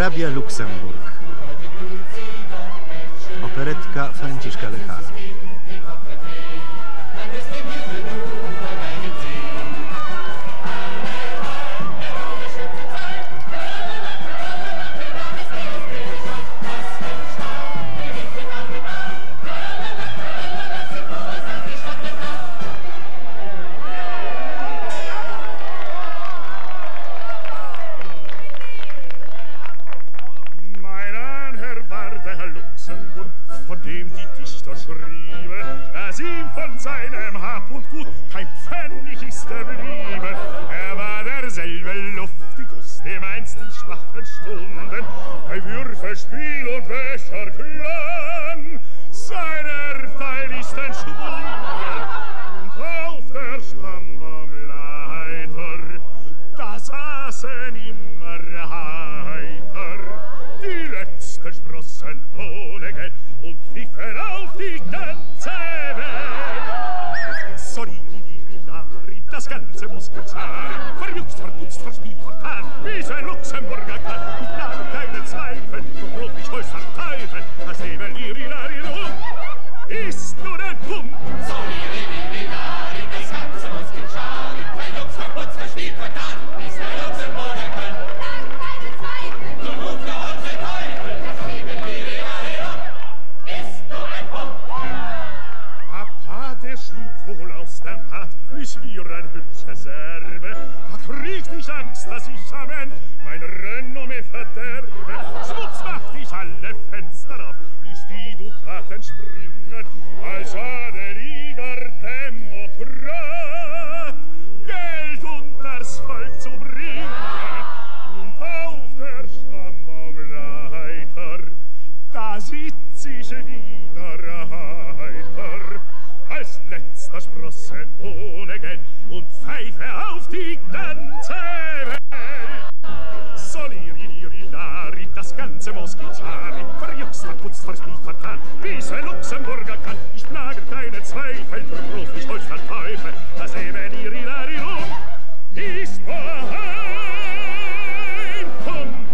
Hrabia Luksemburg. Operetka Franciszka Lechara. Von dem die Dichter schrieben, dass ihm von seinem Hab und Gut kein Pfennig ist erblieben. Er war derselbe Luftigus, dem einst in schwachen Stunden bei Würfelspiel und Becherklang seiner Teil ist entschwunden. Und auf der Stammbaumleiter, da saßen immer heiter die letzten Sprossen ohne Geld und pfiffen auf die ganze Welt. Solidari, das Ganze muss gezahlen, verjuckst, verputzt, verspielt, vertan, wie es ein Luxemburger kann. Ich nage keine Zweifel, und rot mich heus verteufeln, das Leben Lirilari ist nur ein Pump. Solidari, das Ganze muss gezahlen, verjuckst, verputzt, verspielt, vertan, wie es ein Luxemburger kann. Ich nage keine Zweifel, und rot mich heus verteufeln, das Leben Lirilari ist nur ein Pump. Papa, der schlug wohl aus der Tat, wie's mir ein hübsches Erbe. Da kriegt ich Angst, dass ich am Ende mein Renommee verderbe. Schwupps macht ich alle Fenster auf, ließ die Dukaten springen, als adeliger Demokrat Geld unters Volk zu bringen. Und auf der Stammbaumleiter, da sitz ich wieder heiter, als letzter Sprosse ohne Geld und pfeife auf die ganze Welt. Solidari, das Ganze muss gezahlen, verjuckst, verputzt, verspielt, vertan, wie's ein Luxemburger kann. Ich nage keine Zweifel, ruf ich heut verteufel, das eben Irilari ist nur ein Pump.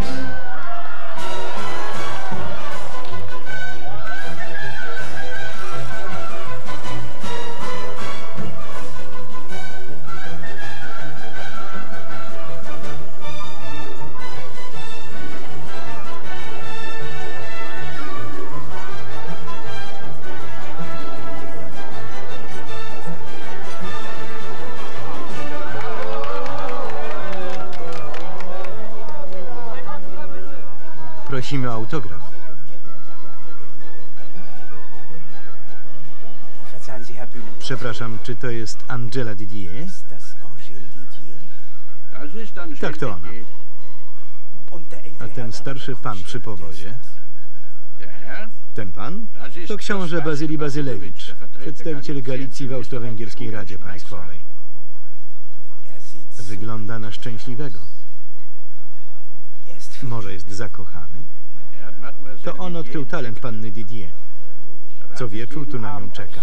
Prosimy o autograf. Przepraszam, czy to jest Angela Didier? Tak, to ona. A ten starszy pan przy powozie? Ten pan? To książę Bazyli Bazylewicz, przedstawiciel Galicji w Austro-Węgierskiej Radzie Państwowej. Wygląda na szczęśliwego. Może jest zakochany? To on odkrył talent panny Didier. Co wieczór tu na nią czeka.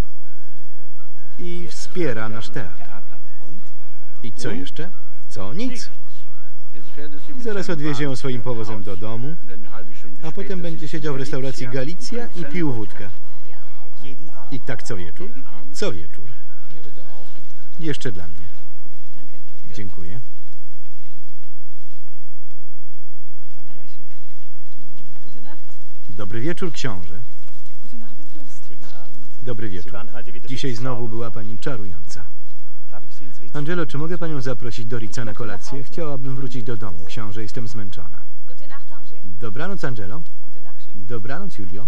I wspiera nasz teatr. I co jeszcze? Co? Nic. Zaraz odwiezie ją swoim powozem do domu, a potem będzie siedział w restauracji Galicja i pił wódkę. I tak co wieczór? Co wieczór. Jeszcze dla mnie. Dziękuję. Dobry wieczór, książę. Dobry wieczór. Dzisiaj znowu była pani czarująca. Angelo, czy mogę panią zaprosić do Ritza na kolację? Chciałabym wrócić do domu, książę, jestem zmęczona. Dobranoc, Angelo. Dobranoc, Julio.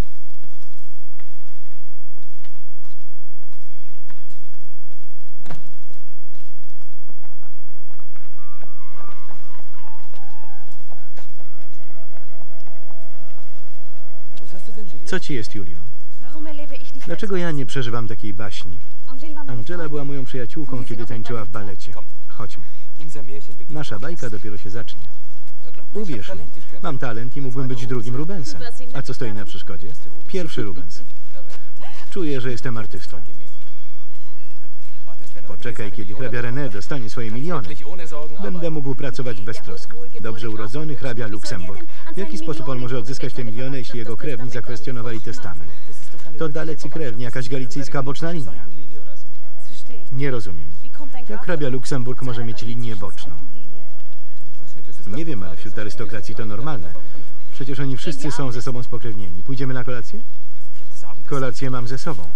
Co ci jest, Julio? Dlaczego ja nie przeżywam takiej baśni? Angela była moją przyjaciółką, kiedy tańczyła w balecie. Chodźmy. Nasza bajka dopiero się zacznie. Uwierz mi, mam talent i mógłbym być drugim Rubensem. A co stoi na przeszkodzie? Pierwszy Rubens. Czuję, że jestem artystą. Poczekaj, kiedy hrabia René dostanie swoje miliony. Będę mógł pracować bez trosk. Dobrze urodzony hrabia Luksemburg. W jaki sposób on może odzyskać te miliony, jeśli jego krewni zakwestionowali testament? To dalecy krewni, jakaś galicyjska boczna linia. Nie rozumiem. Jak hrabia Luksemburg może mieć linię boczną? Nie wiem, ale wśród arystokracji to normalne. Przecież oni wszyscy są ze sobą spokrewnieni. Pójdziemy na kolację? Kolację mam ze sobą.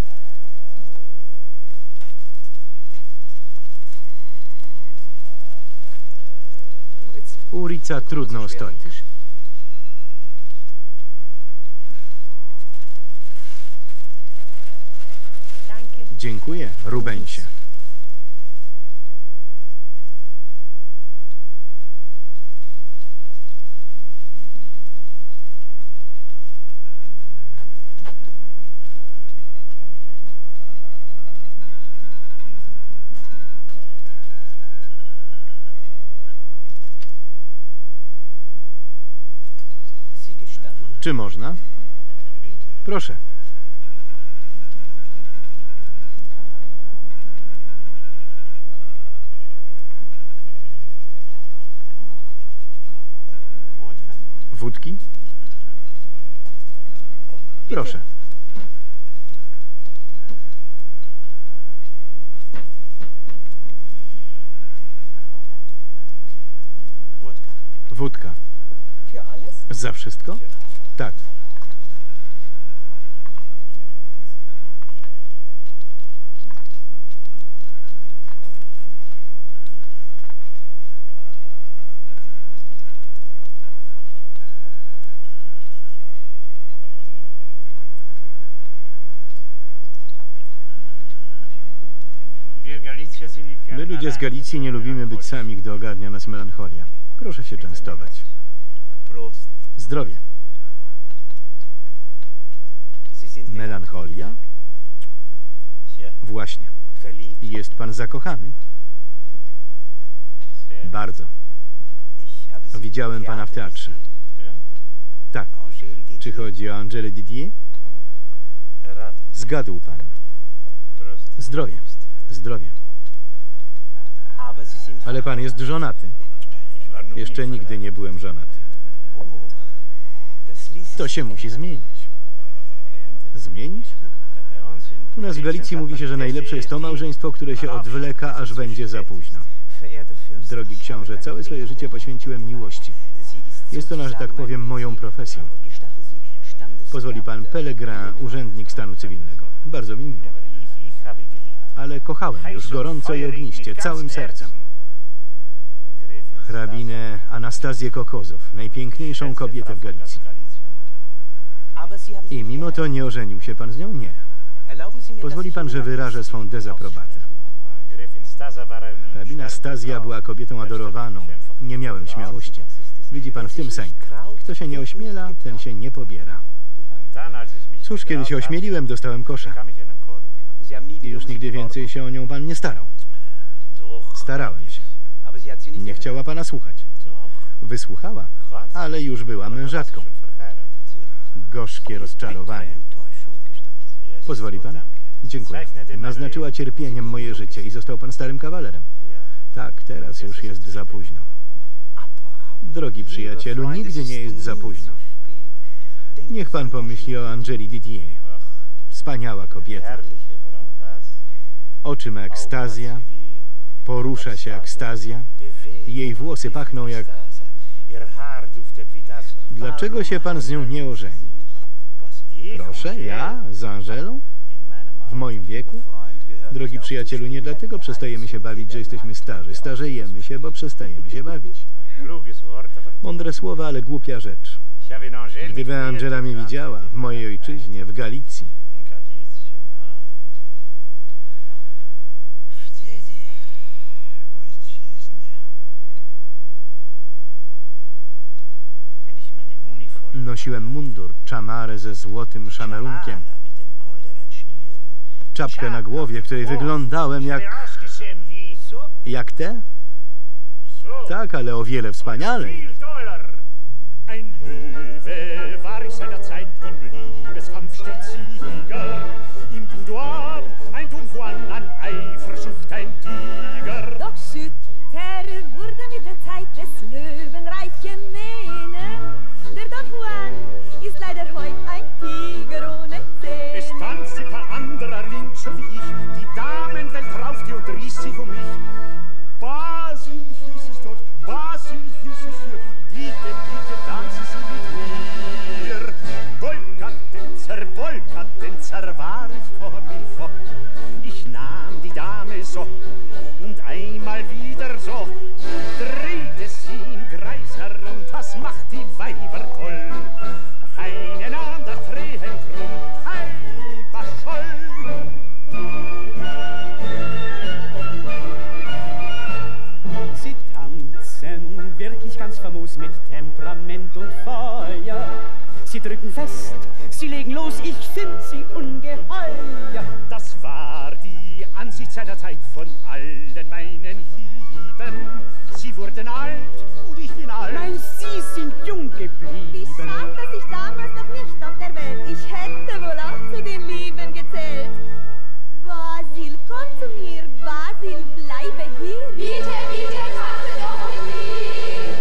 U Ritza trudno o stolik. Dziękuję, Rubensie. Czy można? Proszę. Wódki? Proszę. Wódka. Za wszystko? Tak. My, ludzie z Galicji, nie lubimy być sami, gdy ogarnia nas melancholia. Proszę się częstować. Zdrowie. Melancholia? Właśnie. Jest pan zakochany? Bardzo. Widziałem pana w teatrze. Tak. Czy chodzi o Angelę Didier? Zgadł pan. Zdrowie. Zdrowie. Ale pan jest żonaty. Jeszcze nigdy nie byłem żonaty. To się musi zmienić. Zmienić? U nas w Galicji mówi się, że najlepsze jest to małżeństwo, które się odwleka, aż będzie za późno. Drogi książę, całe swoje życie poświęciłem miłości. Jest ona, że tak powiem, moją profesją. Pozwoli pan, Pellegrin, urzędnik stanu cywilnego. Bardzo mi miło. Ale kochałem już gorąco i ogniście, całym sercem. Hrabinę Anastazję Kokozow, najpiękniejszą kobietę w Galicji. I mimo to nie ożenił się pan z nią? Nie. Pozwoli pan, że wyrażę swą dezaprobatę. Hrabina Stazja była kobietą adorowaną. Nie miałem śmiałości. Widzi pan w tym sęk. Kto się nie ośmiela, ten się nie pobiera. Cóż, kiedy się ośmieliłem, dostałem kosza. I już nigdy więcej się o nią pan nie starał. Starałem się. Nie chciała pana słuchać. Wysłuchała, ale już była mężatką. Gorzkie rozczarowanie. Pozwoli pan? Dziękuję. Naznaczyła cierpieniem moje życie i został pan starym kawalerem. Tak, teraz już jest za późno. Drogi przyjacielu, nigdy nie jest za późno. Niech pan pomyśli o Angeli Didier. Wspaniała kobieta. Oczy ma jak Stazja, porusza się jak Stazja, jej włosy pachną jak... Dlaczego się pan z nią nie ożeni? Proszę, ja? Z Angelą? W moim wieku? Drogi przyjacielu, nie dlatego przestajemy się bawić, że jesteśmy starzy. Starzejemy się, bo przestajemy się bawić. Mądre słowa, ale głupia rzecz. Gdyby Angela mnie widziała w mojej ojczyźnie, w Galicji. Nosiłem mundur, czamarę ze złotym szamerunkiem. Czapkę na głowie, w której wyglądałem jak... Jak te? Tak, ale o wiele wspanialej. Ein Löwe war ich seiner Zeit im Liebeskampf stets Sieger. Im Boudoir ein Don Juan an Eifersucht ein Bitte, bitte, tanzen Sie mit mir. Polka-Tänzer war ich comme il faut. Ich nahm die Dame so und einmal wieder so. Drehte sie im Kreis herum, das macht die Weiber toll. Keine nahm das Drehen drum, halber Scholl. Sie tanzen wirklich ganz famos mit Temperament und Feuer. Sie drücken fest, sie legen los, ich find sie ungeheuer. Das war die Ansicht seiner Zeit von allen meinen Lieben. Sie wurden alt und ich bin alt. Nein, Sie sind jung geblieben. Wie schade, dass ich damals noch nicht auf der Welt. Ich hätte wohl auch zu den Lieben gezählt. Basil, komm zu mir. Basil, bleibe hier. Bitte, bitte, tanze doch mit mir.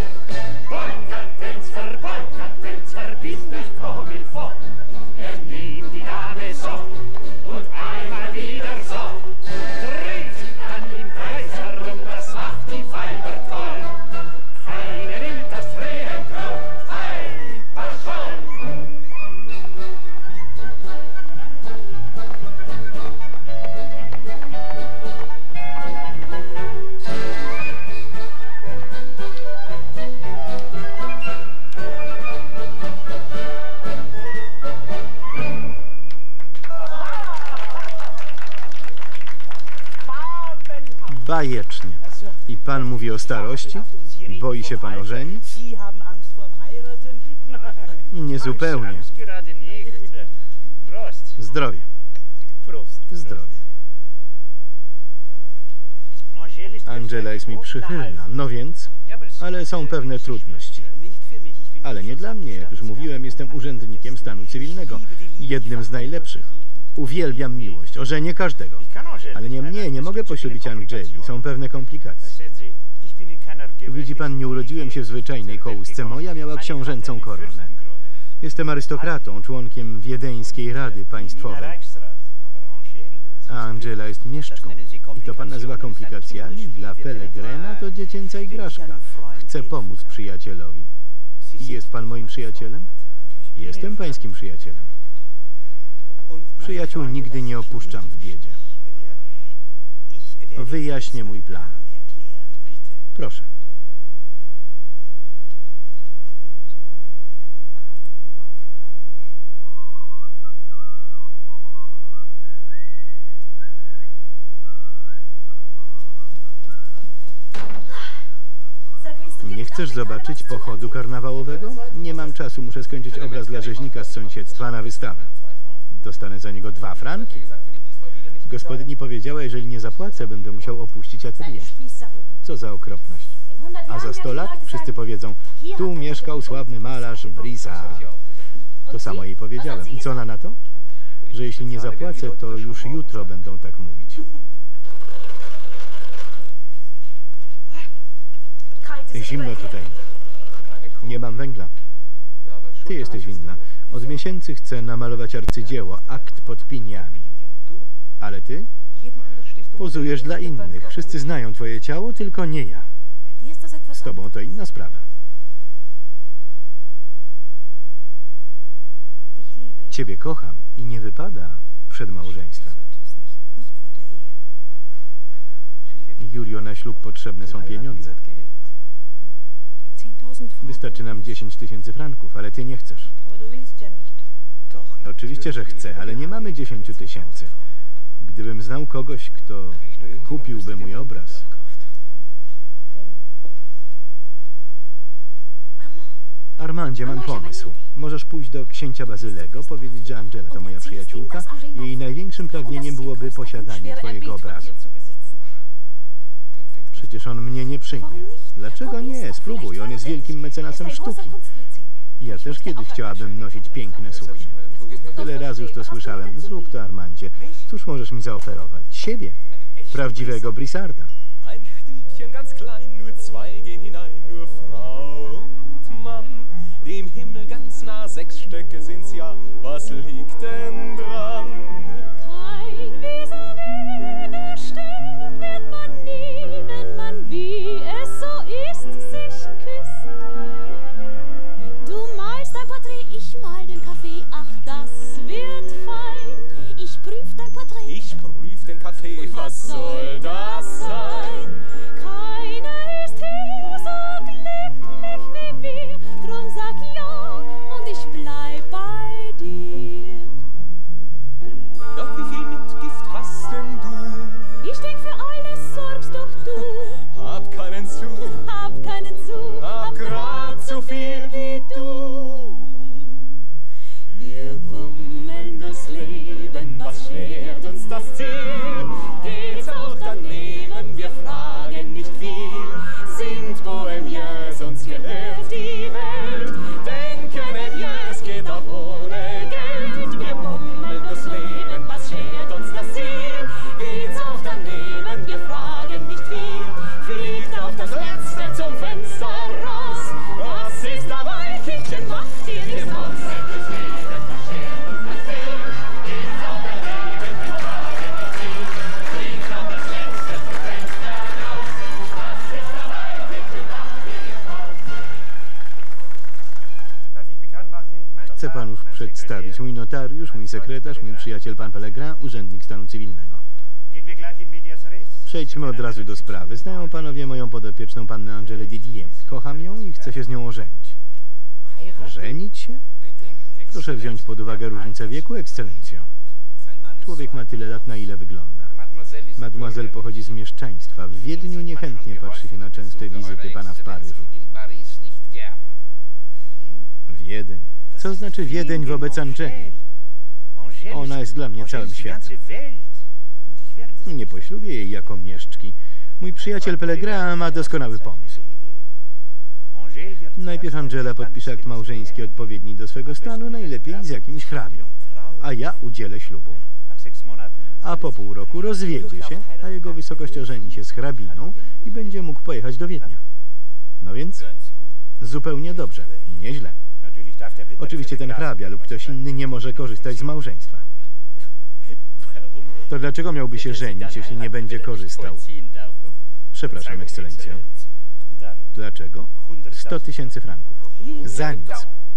Polka-Tänzer, bin ich comme il faut. Nimm die Dame so und einmal wieder so. Dreh sie dann im Kreis herum, das macht die Weiber toll. Keine nimmt das Drehen drum, halber Scholl. Bajecznie. I pan mówi o starości? Boi się pan ożenić? Niezupełnie. Zdrowie. Zdrowie. Angela jest mi przychylna. No więc? Ale są pewne trudności. Ale nie dla mnie. Jak już mówiłem, jestem urzędnikiem stanu cywilnego. Jednym z najlepszych. Uwielbiam miłość. Ożenię każdego. Ale nie mnie. Nie mogę poślubić Angeli. Są pewne komplikacje. Widzi pan, nie urodziłem się w zwyczajnej kołysce. Moja miała książęcą koronę. Jestem arystokratą, członkiem Wiedeńskiej Rady Państwowej. A Angela jest mieszczką. I to pan nazywa komplikacjami? Dla Pellegrina to dziecięca igraszka. Chcę pomóc przyjacielowi. Jest pan moim przyjacielem? Jestem pańskim przyjacielem. Przyjaciół nigdy nie opuszczam w biedzie. Wyjaśnię mój plan. Proszę. Nie chcesz zobaczyć pochodu karnawałowego? Nie mam czasu, muszę skończyć obraz dla rzeźnika z sąsiedztwa na wystawę. Dostanę za niego 2 franki. Gospodyni powiedziała, jeżeli nie zapłacę, będę musiał opuścić atelier. Co za okropność. A za 100 lat wszyscy powiedzą, tu mieszkał sławny malarz Brissard. To samo jej powiedziałem. I co ona na to? Że jeśli nie zapłacę, to już jutro będą tak mówić. Zimno tutaj. Nie mam węgla. Ty jesteś winna. Od miesięcy chcę namalować arcydzieło, akt pod piniami. Ale ty? Pozujesz dla innych. Wszyscy znają twoje ciało, tylko nie ja. Z tobą to inna sprawa. Ciebie kocham i nie wypada przed małżeństwem. Julio, na ślub potrzebne są pieniądze. Wystarczy nam 10 000 franków, ale ty nie chcesz. Oczywiście, że chcę, ale nie mamy 10 000. Gdybym znał kogoś, kto kupiłby mój obraz. Armandzie, mam pomysł. Możesz pójść do księcia Bazylego, powiedzieć, że Angela to moja przyjaciółka i jej największym pragnieniem byłoby posiadanie twojego obrazu. Przecież on mnie nie przyjmie. Dlaczego nie? Spróbuj, on jest wielkim mecenasem sztuki. Ja też kiedyś chciałabym nosić piękne suknie. Tyle razy już to słyszałem. Zrób to, Armandzie. Cóż możesz mi zaoferować? Siebie. Prawdziwego Brissarda. Ein Stübchen ganz klein, nur 2 gehen hinein, nur Frau und Mann. Dem Himmel ganz nah, 6 Stöcke sind's ja, was liegt denn dran? Kein vis-à-vis, der stirbt, wird man nie, wenn man, wie es so ist, sich küsst. przedstawić. Mój notariusz, mój sekretarz, mój przyjaciel pan Pellegrin, urzędnik stanu cywilnego. Przejdźmy od razu do sprawy. Znają panowie moją podopieczną pannę Angelę Didier. Kocham ją i chcę się z nią ożenić. Żenić się? Proszę wziąć pod uwagę różnicę wieku, ekscelencjo. Człowiek ma tyle lat, na ile wygląda. Mademoiselle pochodzi z mieszczaństwa. W Wiedniu niechętnie patrzy się na częste wizyty pana w Paryżu. Wiedeń. Co znaczy Wiedeń wobec Angeli? Ona jest dla mnie całym światem. Nie poślubię jej jako mieszczki. Mój przyjaciel Pellegrin ma doskonały pomysł. Najpierw Angela podpisze akt małżeński odpowiedni do swego stanu, najlepiej z jakimś hrabią, a ja udzielę ślubu. A po pół roku rozwiedzie się, a jego wysokość ożeni się z hrabiną i będzie mógł pojechać do Wiednia. No więc zupełnie dobrze, nieźle. Oczywiście ten hrabia lub ktoś inny nie może korzystać z małżeństwa. To dlaczego miałby się żenić, jeśli nie będzie korzystał? Przepraszam, ekscelencjo. Dlaczego? 100 000 franków. Za nic.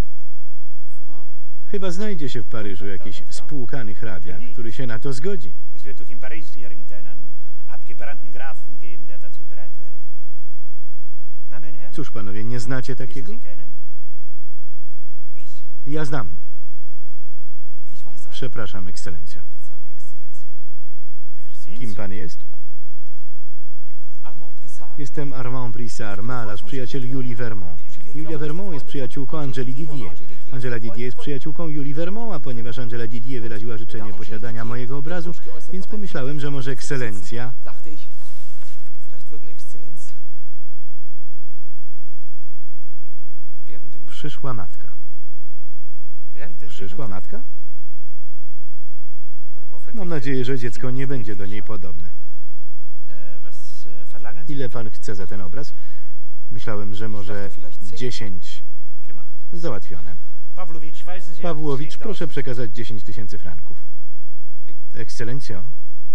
Chyba znajdzie się w Paryżu jakiś spłukany hrabia, który się na to zgodzi. Cóż, panowie, nie znacie takiego? Ja znam. Przepraszam, ekscelencjo. Kim pan jest? Jestem Armand Brissard, malarz, przyjaciel Julie Vermont. Julia Vermont jest przyjaciółką Angeli Didier. Angela Didier jest przyjaciółką Julie Vermont, a ponieważ Angela Didier wyraziła życzenie posiadania mojego obrazu, więc pomyślałem, że może ekscelencja... Przyszła matka. Przyszła matka? Mam nadzieję, że dziecko nie będzie do niej podobne. Ile pan chce za ten obraz? Myślałem, że może 10. Załatwione. Pawłowicz, proszę przekazać 10 000 franków. Ekscelencjo?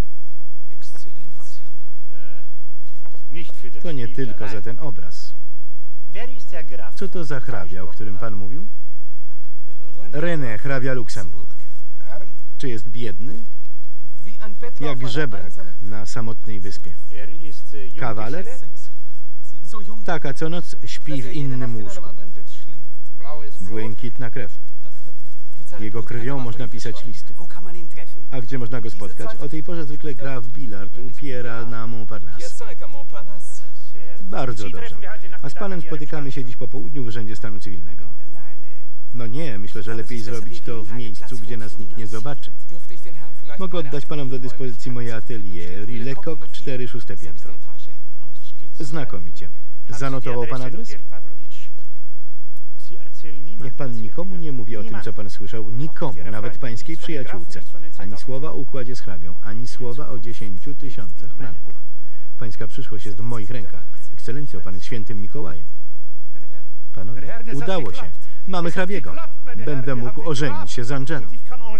To nie tylko za ten obraz. Co to za hrabia, o którym pan mówił? René, hrabia Luksemburg. Czy jest biedny? Jak żebrak na samotnej wyspie. Kawaler? Tak, a co noc śpi w innym łóżku. Błękitna krew. Jego krwią można pisać listy. A gdzie można go spotkać? O tej porze zwykle gra w bilard u Pierre'a na Montparnasse. Bardzo dobrze. A z panem spotykamy się dziś po południu w Urzędzie Stanu Cywilnego. No nie, myślę, że lepiej zrobić to w miejscu, gdzie nas nikt nie zobaczy. Mogę oddać panom do dyspozycji moje atelier, Rue Lecoq, 4-6 piętro. Znakomicie. Zanotował pan adres? Niech pan nikomu nie mówi o tym, co pan słyszał. Nikomu, nawet pańskiej przyjaciółce. Ani słowa o układzie z hrabią, ani słowa o 10 000 franków. Pańska przyszłość jest w moich rękach. Ekscelencjo, pan jest świętym Mikołajem. Panowie, udało się. Mamy hrabiego. Będę mógł ożenić się z Angelą.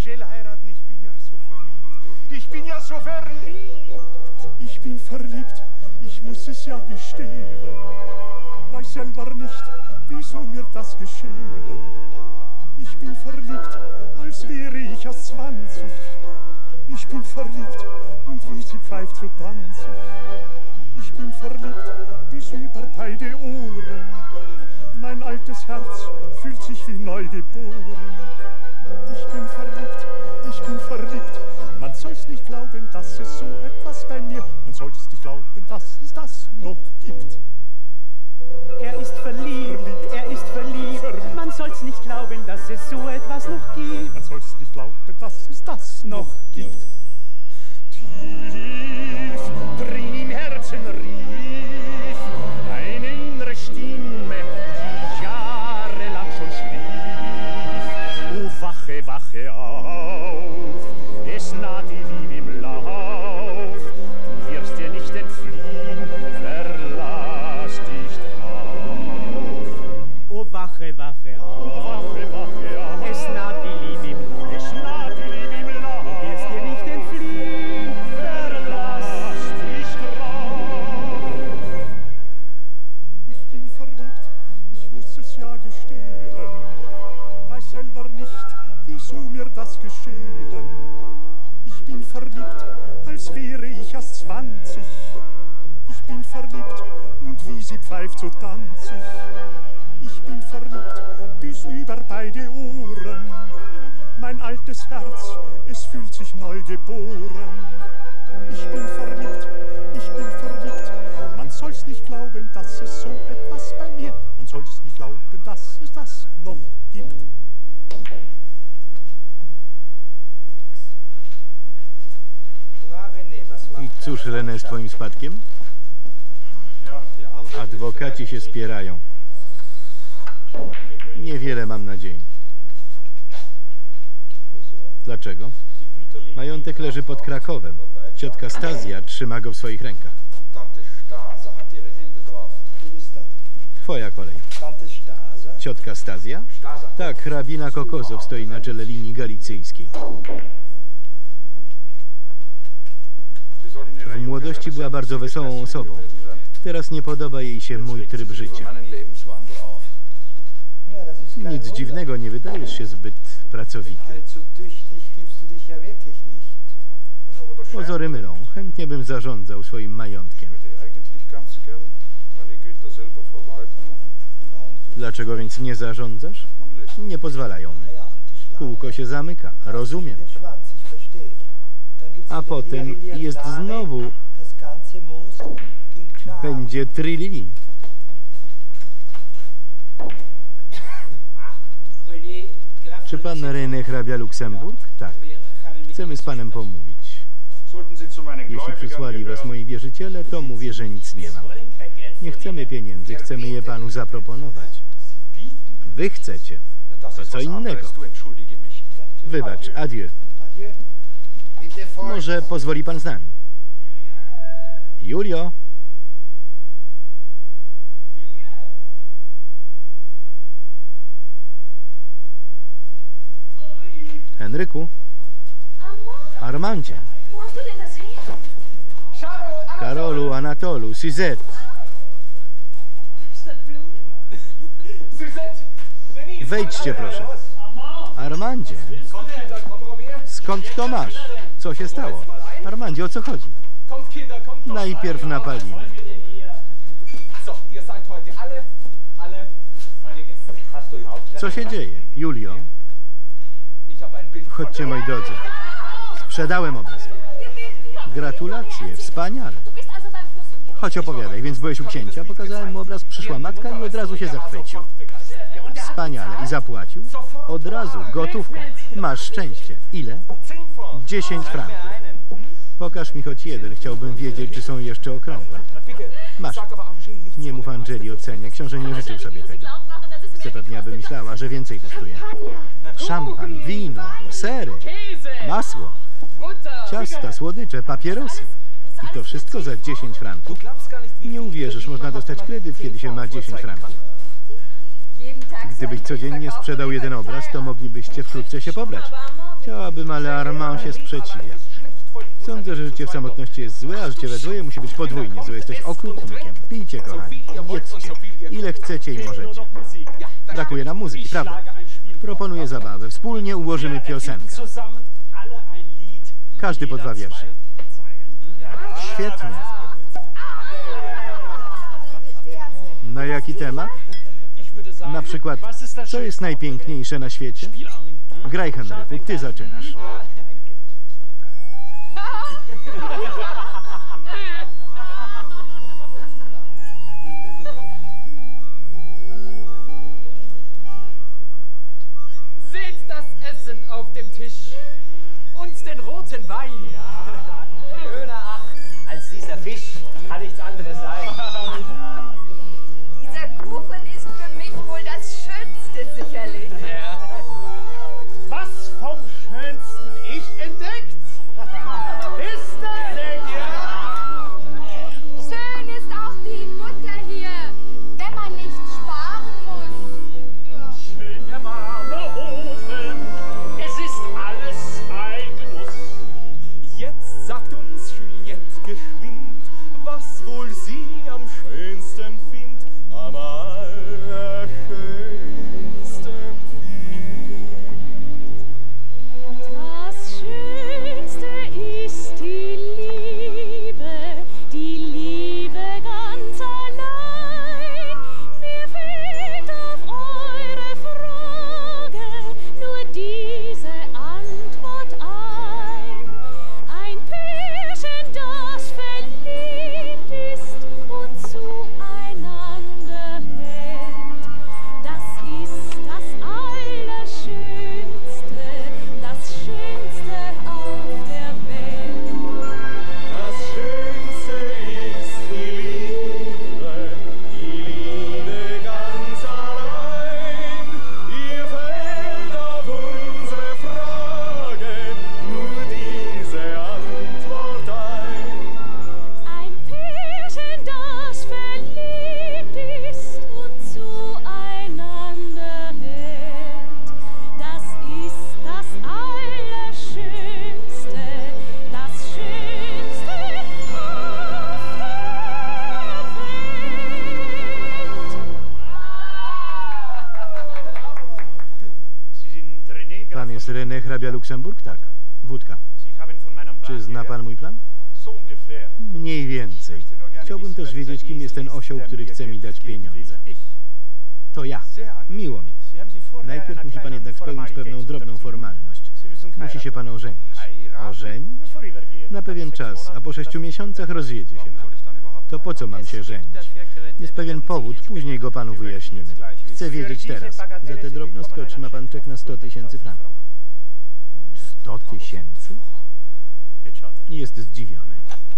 Ich bin ja so verliebt. Ich bin verliebt. Ich muss es ja gestehen. Weiß selber nicht, wieso mir das geschehen. Ich bin verliebt, als wäre ich erst 20. Ich bin verliebt und wie sie pfeift so tanzig. Ich bin verliebt bis über beide Ohren. Mein altes Herz fühlt sich wie neu geboren. Ich bin verliebt, ich bin verliebt. Man soll's nicht glauben, dass es so etwas bei mir, man soll's nicht glauben, dass es das noch gibt. Er ist verliebt, er ist verliebt. Man soll's nicht glauben, dass es so etwas noch gibt. Man soll's nicht glauben, dass es das noch gibt. Tief drin im Herzen rief eine innere Stimme, die jahrelang schon schlief. Oh, wache, wache auf, es naht die Liebe im Lauf. Du wirst dir nicht entfliehen, verlass dich drauf. Oh, wache, wache auf, Oh, wache, wache auf, es naht die Liebe im Lauf. es naht die Liebe im Lauf. Du wirst dir nicht entfliehen, Verlass dich drauf. Ich bin verliebt, ich muss es ja gestehen. Weiß selber nicht, wieso mir das geschehen. Ich bin verliebt, als wäre ich erst 20. Ich bin verliebt, und wie sie pfeift, so tanz ich. Ich bin verliebt, bis über beide Ohren. Mein altes Herz, es fühlt sich neu geboren. Ich bin verliebt, ich bin verliebt. Man soll's nicht glauben, dass es so etwas bei mir. Man soll's nicht glauben, dass es das noch gibt. I cóż, René, z twoim spadkiem? Adwokaci się spierają. Niewiele mam nadziei. Dlaczego? Majątek leży pod Krakowem. Ciotka Stazja trzyma go w swoich rękach. Twoja kolej. Ciotka Stazja? Tak, hrabina Kokozow stoi na czele linii galicyjskiej. W młodości była bardzo wesołą osobą. Teraz nie podoba jej się mój tryb życia. Nic dziwnego, nie wydajesz się zbyt pracowity. Pozory mylą. Chętnie bym zarządzał swoim majątkiem. Dlaczego więc nie zarządzasz? Nie pozwalają mi. Kółko się zamyka. Rozumiem. A potem jest znowu... Będzie trilili. Czy pan René hrabia Luksemburg? Tak. Chcemy z panem pomówić. Jeśli przysłali was moi wierzyciele, to mówię, że nic nie mam. Nie chcemy pieniędzy, chcemy je panu zaproponować. Wy chcecie. To co innego. Wybacz, adieu. Może pozwoli pan z nami. Julio. Henryku. Armandzie. Karolu, Anatolu, Suzette. Wejdźcie, proszę. Armandzie. Skąd to masz? Co się stało? Armandzie, o co chodzi? Najpierw napalimy. Co się dzieje? Julio? Chodźcie, moi drodzy. Sprzedałem obraz. Gratulacje, wspaniale. Chodź, opowiadaj. Więc byłeś u księcia, pokazałem mu obraz, przyszła matka i od razu się zachwycił. Wspaniale. I zapłacił? Od razu, gotówką. Masz szczęście. Ile? 10 franków. Pokaż mi choć jeden. Chciałbym wiedzieć, czy są jeszcze okrągłe. Masz. Nie mów Angeli o cenie. Książę nie życzył sobie tego. Chcę pewnie, aby myślała, że więcej kosztuje. Szampan, wino, sery, masło, ciasta, słodycze, papierosy. I to wszystko za 10 franków? Nie uwierzysz, można dostać kredyt, kiedy się ma 10 franków. Gdybyś codziennie sprzedał jeden obraz, to moglibyście wkrótce się pobrać. Chciałabym, ale Armand się sprzeciwia. Sądzę, że życie w samotności jest złe, a życie we dwoje musi być podwójnie złe. Jesteś okrutnikiem. Pijcie, kochani, jedzcie, ile chcecie i możecie. Brakuje nam muzyki, prawda? Proponuję zabawę. Wspólnie ułożymy piosenkę. Każdy po 2 wiersze. Świetnie. Na jaki temat? Na przykład, co jest najpiękniejsze na świecie? Graj, Henryku, ty zaczynasz. Seht das Essen auf dem Tisch und den roten Wein. Schöner, ach, als dieser Fisch kann nichts anderes sein. Dieser Kuchen ist für mich wohl das Schönste sicherlich. Ja. Was vom Schönsten ich entdeckt? Ist das denn? Ja. Schön ist auch die Butter hier, wenn man nicht sparen muss. Schön der warme Ofen, es ist alles ein Genuss. Jetzt sagt uns Juliette geschwind, was wohl sie am schönsten findet am Alten. Ksiądz René hrabia Luksemburg? Tak. Wódka. Czy zna pan mój plan? Mniej więcej. Chciałbym też wiedzieć, kim jest ten osioł, który chce mi dać pieniądze. To ja. Miło mi. Najpierw musi pan jednak spełnić pewną drobną formalność. Musi się pan ożenić. Ożenić? Na pewien czas, a po 6 miesiącach rozwiedzie się pan. To po co mam się żenić? Jest pewien powód, później go panu wyjaśnimy. Chcę wiedzieć teraz. Za tę drobnostkę otrzyma pan czek na 100 000 franków. 100 000? Jest zdziwiony.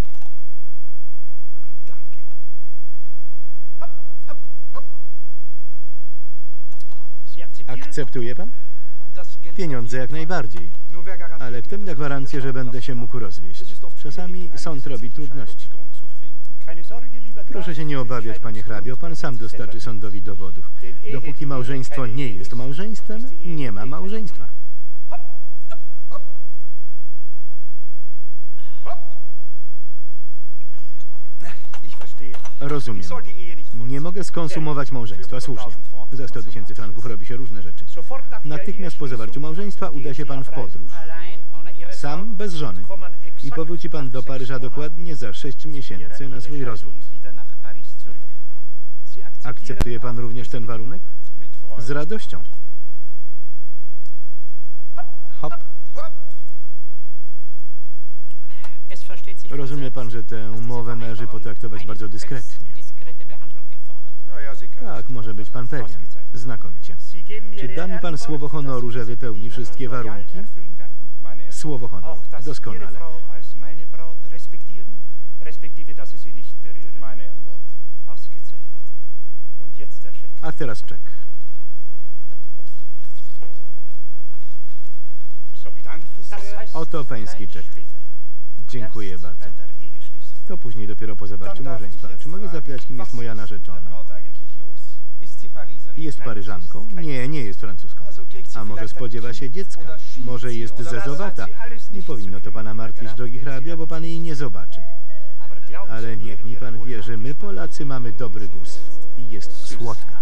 Akceptuje pan? Pieniądze jak najbardziej. Ale kto mi da gwarancję, że będę się mógł rozwieść? Czasami sąd robi trudności. Proszę się nie obawiać, panie hrabio, pan sam dostarczy sądowi dowodów. Dopóki małżeństwo nie jest małżeństwem, nie ma małżeństwa. Rozumiem. Nie mogę skonsumować małżeństwa, słusznie. Za 100 000 franków robi się różne rzeczy. Natychmiast po zawarciu małżeństwa uda się pan w podróż. Sam, bez żony. I powróci pan do Paryża dokładnie za 6 miesięcy na swój rozwód. Akceptuje pan również ten warunek? Z radością. Hop. Rozumie pan, że tę umowę należy potraktować bardzo dyskretnie. Tak, może być pan pewien. Znakomicie. Czy da mi pan słowo honoru, że wypełni wszystkie warunki? Słowo honoru. Doskonale. A teraz czek. Oto pański czek. Dziękuję bardzo. To później dopiero po zawarciu małżeństwa. Czy mogę zapytać, kim jest moja narzeczona? Jest Paryżanką? Nie, nie jest Francuzką. A może spodziewa się dziecka? Może jest zezowata? Nie powinno to pana martwić, drogi hrabio, bo pan jej nie zobaczy. Ale niech mi pan wie, że my Polacy mamy dobry gust. I jest słodka.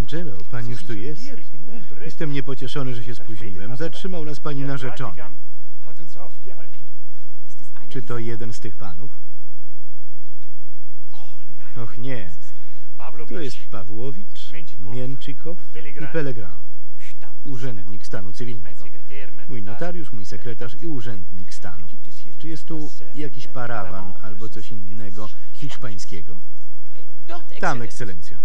Angelo, pani już tu jest? Jestem niepocieszony, że się spóźniłem. Zatrzymał nas pani narzeczony. Czy to jeden z tych panów? Och nie. To jest Pawłowicz, Mięczykow i Pellegrin. Urzędnik stanu cywilnego. Mój notariusz, mój sekretarz i urzędnik stanu. Czy jest tu jakiś parawan albo coś innego hiszpańskiego? Tam, ekscelencjo.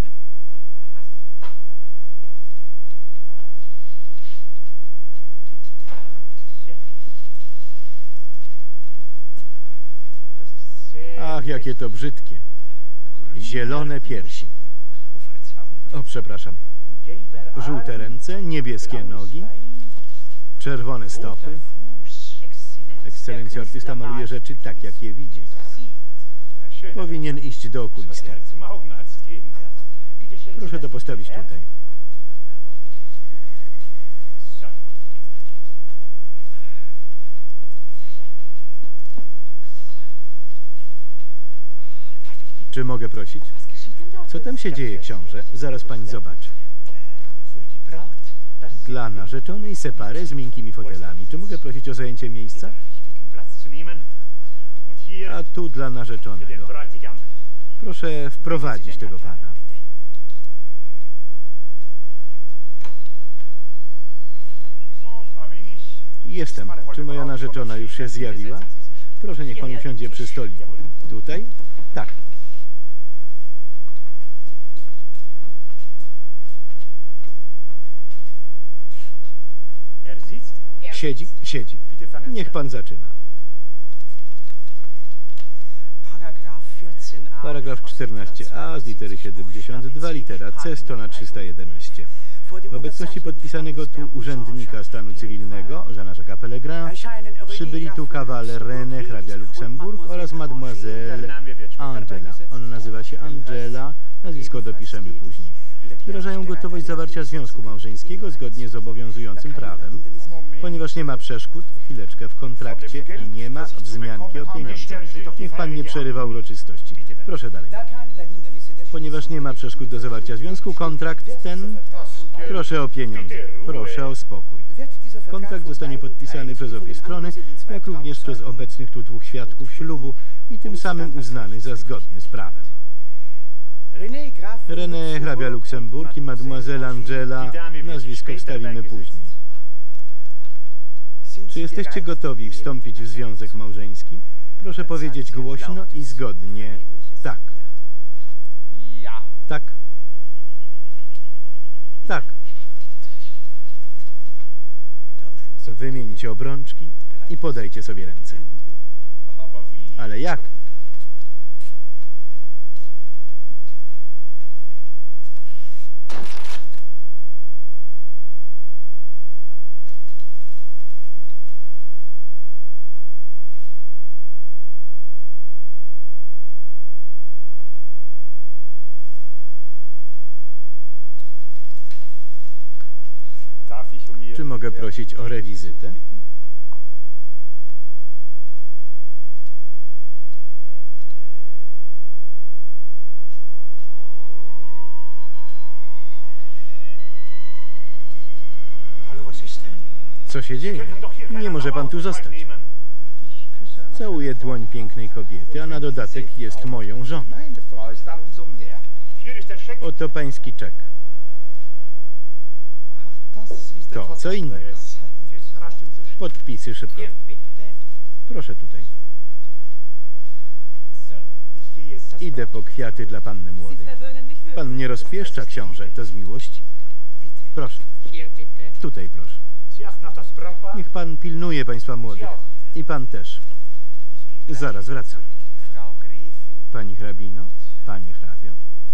Ach, jakie to brzydkie. Zielone piersi. O, przepraszam. Żółte ręce, niebieskie nogi, czerwone stopy. Ekscelencjo, artysta maluje rzeczy tak, jak je widzi. Powinien iść do okulisty. Proszę to postawić tutaj. Czy mogę prosić? Co tam się dzieje, książę? Zaraz pani zobaczy. Dla narzeczonej separę z miękkimi fotelami. Czy mogę prosić o zajęcie miejsca? A tu dla narzeczonego. Proszę wprowadzić tego pana. Jestem. Czy moja narzeczona już się zjawiła? Proszę, niech pan usiądzie przy stoliku. Tutaj? Tak. Siedzi? Siedzi. Niech pan zaczyna. Paragraf 14a z litery 72, litera C, strona 311. W obecności podpisanego tu urzędnika stanu cywilnego, Jeana-Jacques'a Pellegrin, przybyli tu kawaler René, hrabia Luksemburg oraz mademoiselle Angela. Ona nazywa się Angela, nazwisko dopiszemy później. Wyrażają gotowość zawarcia związku małżeńskiego zgodnie z obowiązującym prawem, ponieważ nie ma przeszkód, chwileczkę, w kontrakcie i nie ma wzmianki o pieniądzach. Niech pan nie przerywa uroczystości. Proszę dalej. Ponieważ nie ma przeszkód do zawarcia związku, kontrakt ten... Proszę o pieniądze. Proszę o spokój. Kontrakt zostanie podpisany przez obie strony, jak również przez obecnych tu dwóch świadków ślubu i tym samym uznany za zgodny z prawem. René, hrabia Luksemburg i mademoiselle Angela, nazwisko wstawimy później. Czy jesteście gotowi wstąpić w związek małżeński? Proszę powiedzieć głośno i zgodnie tak. Tak. Tak. Wymieńcie obrączki i podajcie sobie ręce. Ale jak? Czy mogę prosić o rewizytę? Co się dzieje? Nie może pan tu zostać. Całuję dłoń pięknej kobiety, a na dodatek jest moją żoną. Oto pański czek. To co innego. Podpisy szybko. Proszę tutaj. Idę po kwiaty dla panny młodej. Pan mnie rozpieszcza, książę. To z miłości? Proszę. Tutaj proszę. Niech pan pilnuje państwa młodych. I pan też. Zaraz wracam. Pani hrabino, panie hrabio.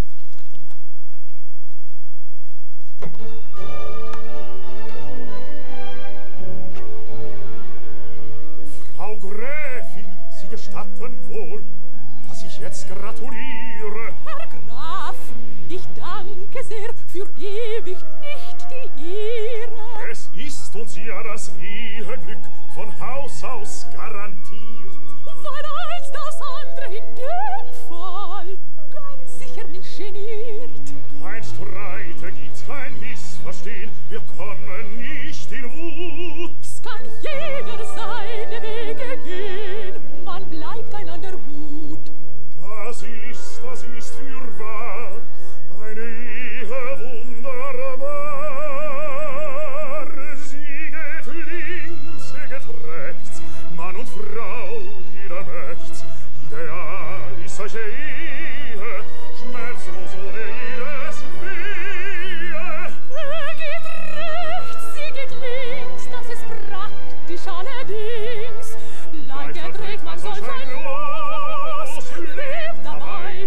Frau Gräfin, Sie gestatten wohl, dass ich jetzt gratuliere. Herr Graf, ich danke sehr, für ewig nicht die Ehre. Es ist uns ja das Eheglück von Haus aus garantiert. Weil eins das andere in dem Fall ganz sicher nicht geniert. Kein Streit solche Ehe, schmerzlos ohne jedes Wehe. Geht rechts, sie geht links, das ist praktisch allerdings. Leichter trägt man solch ein Los, lebt dabei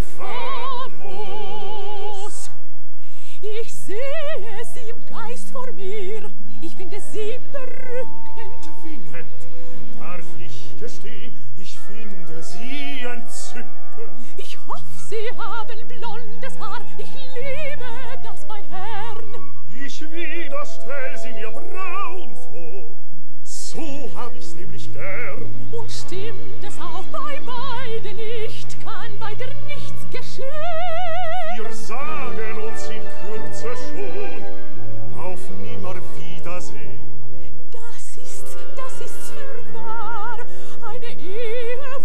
famos. Ich sehe sie im Geist vor mir, ich finde sie berückend. Wie nett, darf ich gestehen, ich finde sie entzückend. Ich hoffe, sie haben blondes Haar, ich liebe das bei Herrn. Ich wieder stell sie mir braun vor, so hab ich's nämlich gern. Und stimmt es auch bei beiden nicht, kann weiter nichts geschehen. Wir sagen uns in Kürze schon, auf Nimmerwiedersehen. Das ist's fürwahr, eine Ehe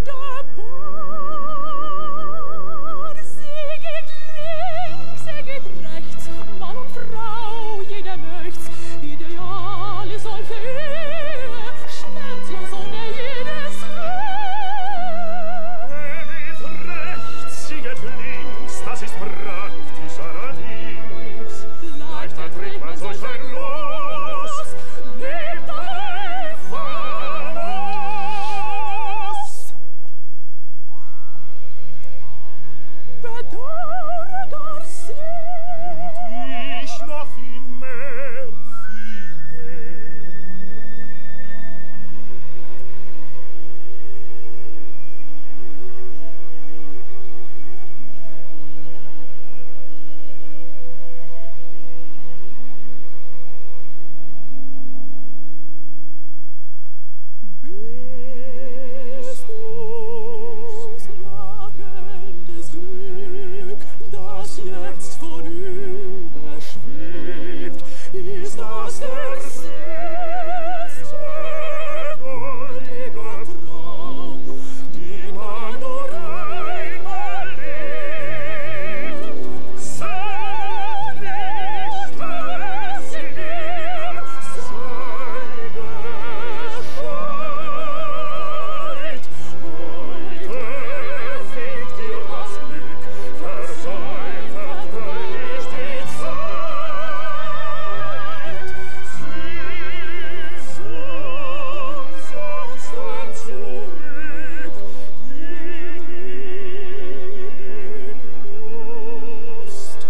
wunderbar. Sie geht links, sie geht rechts, Mann und Frau, jeder möcht's. Ideal ist solche Ehe, schmerzlos ohne jedes Geht rechts, sie geht links, das ist praktisch allerdings. Leichter trägt man solch ein Los, lebt dabei famos. Bedauere gar sehr. Und ich noch viel mehr, viel mehr. Bist du's lachendes Glück, das jetzt vorüberschwebt? Ist das der süße, goldige Traum, den man nur einmal lebt? Sag nicht, was in dir sei gescheut. Heute fehlt dir das Glück, versäumt vertrödlich die Zeit. Süß uns dann zurück in Lust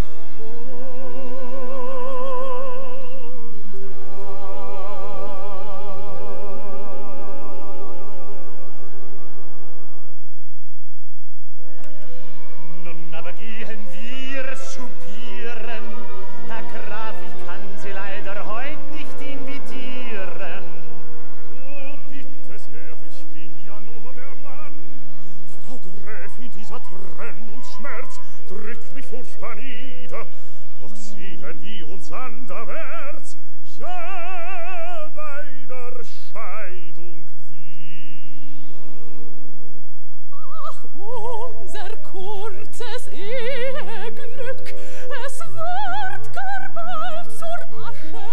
Nun aber gehen wir soupieren. Herr Graf, ich kann Sie leider heut nicht invitieren. Oh, bitte sehr, ich bin ja nur der Mann. Frau Gräfin, dieser Trennungsschmerz drückt mich furchtbar nieder. Doch sehen wir uns anderwärts, ja, bei der Scheidung wieder. Ach, unser kurzes Eheglück, es wird gar bald zur Asche.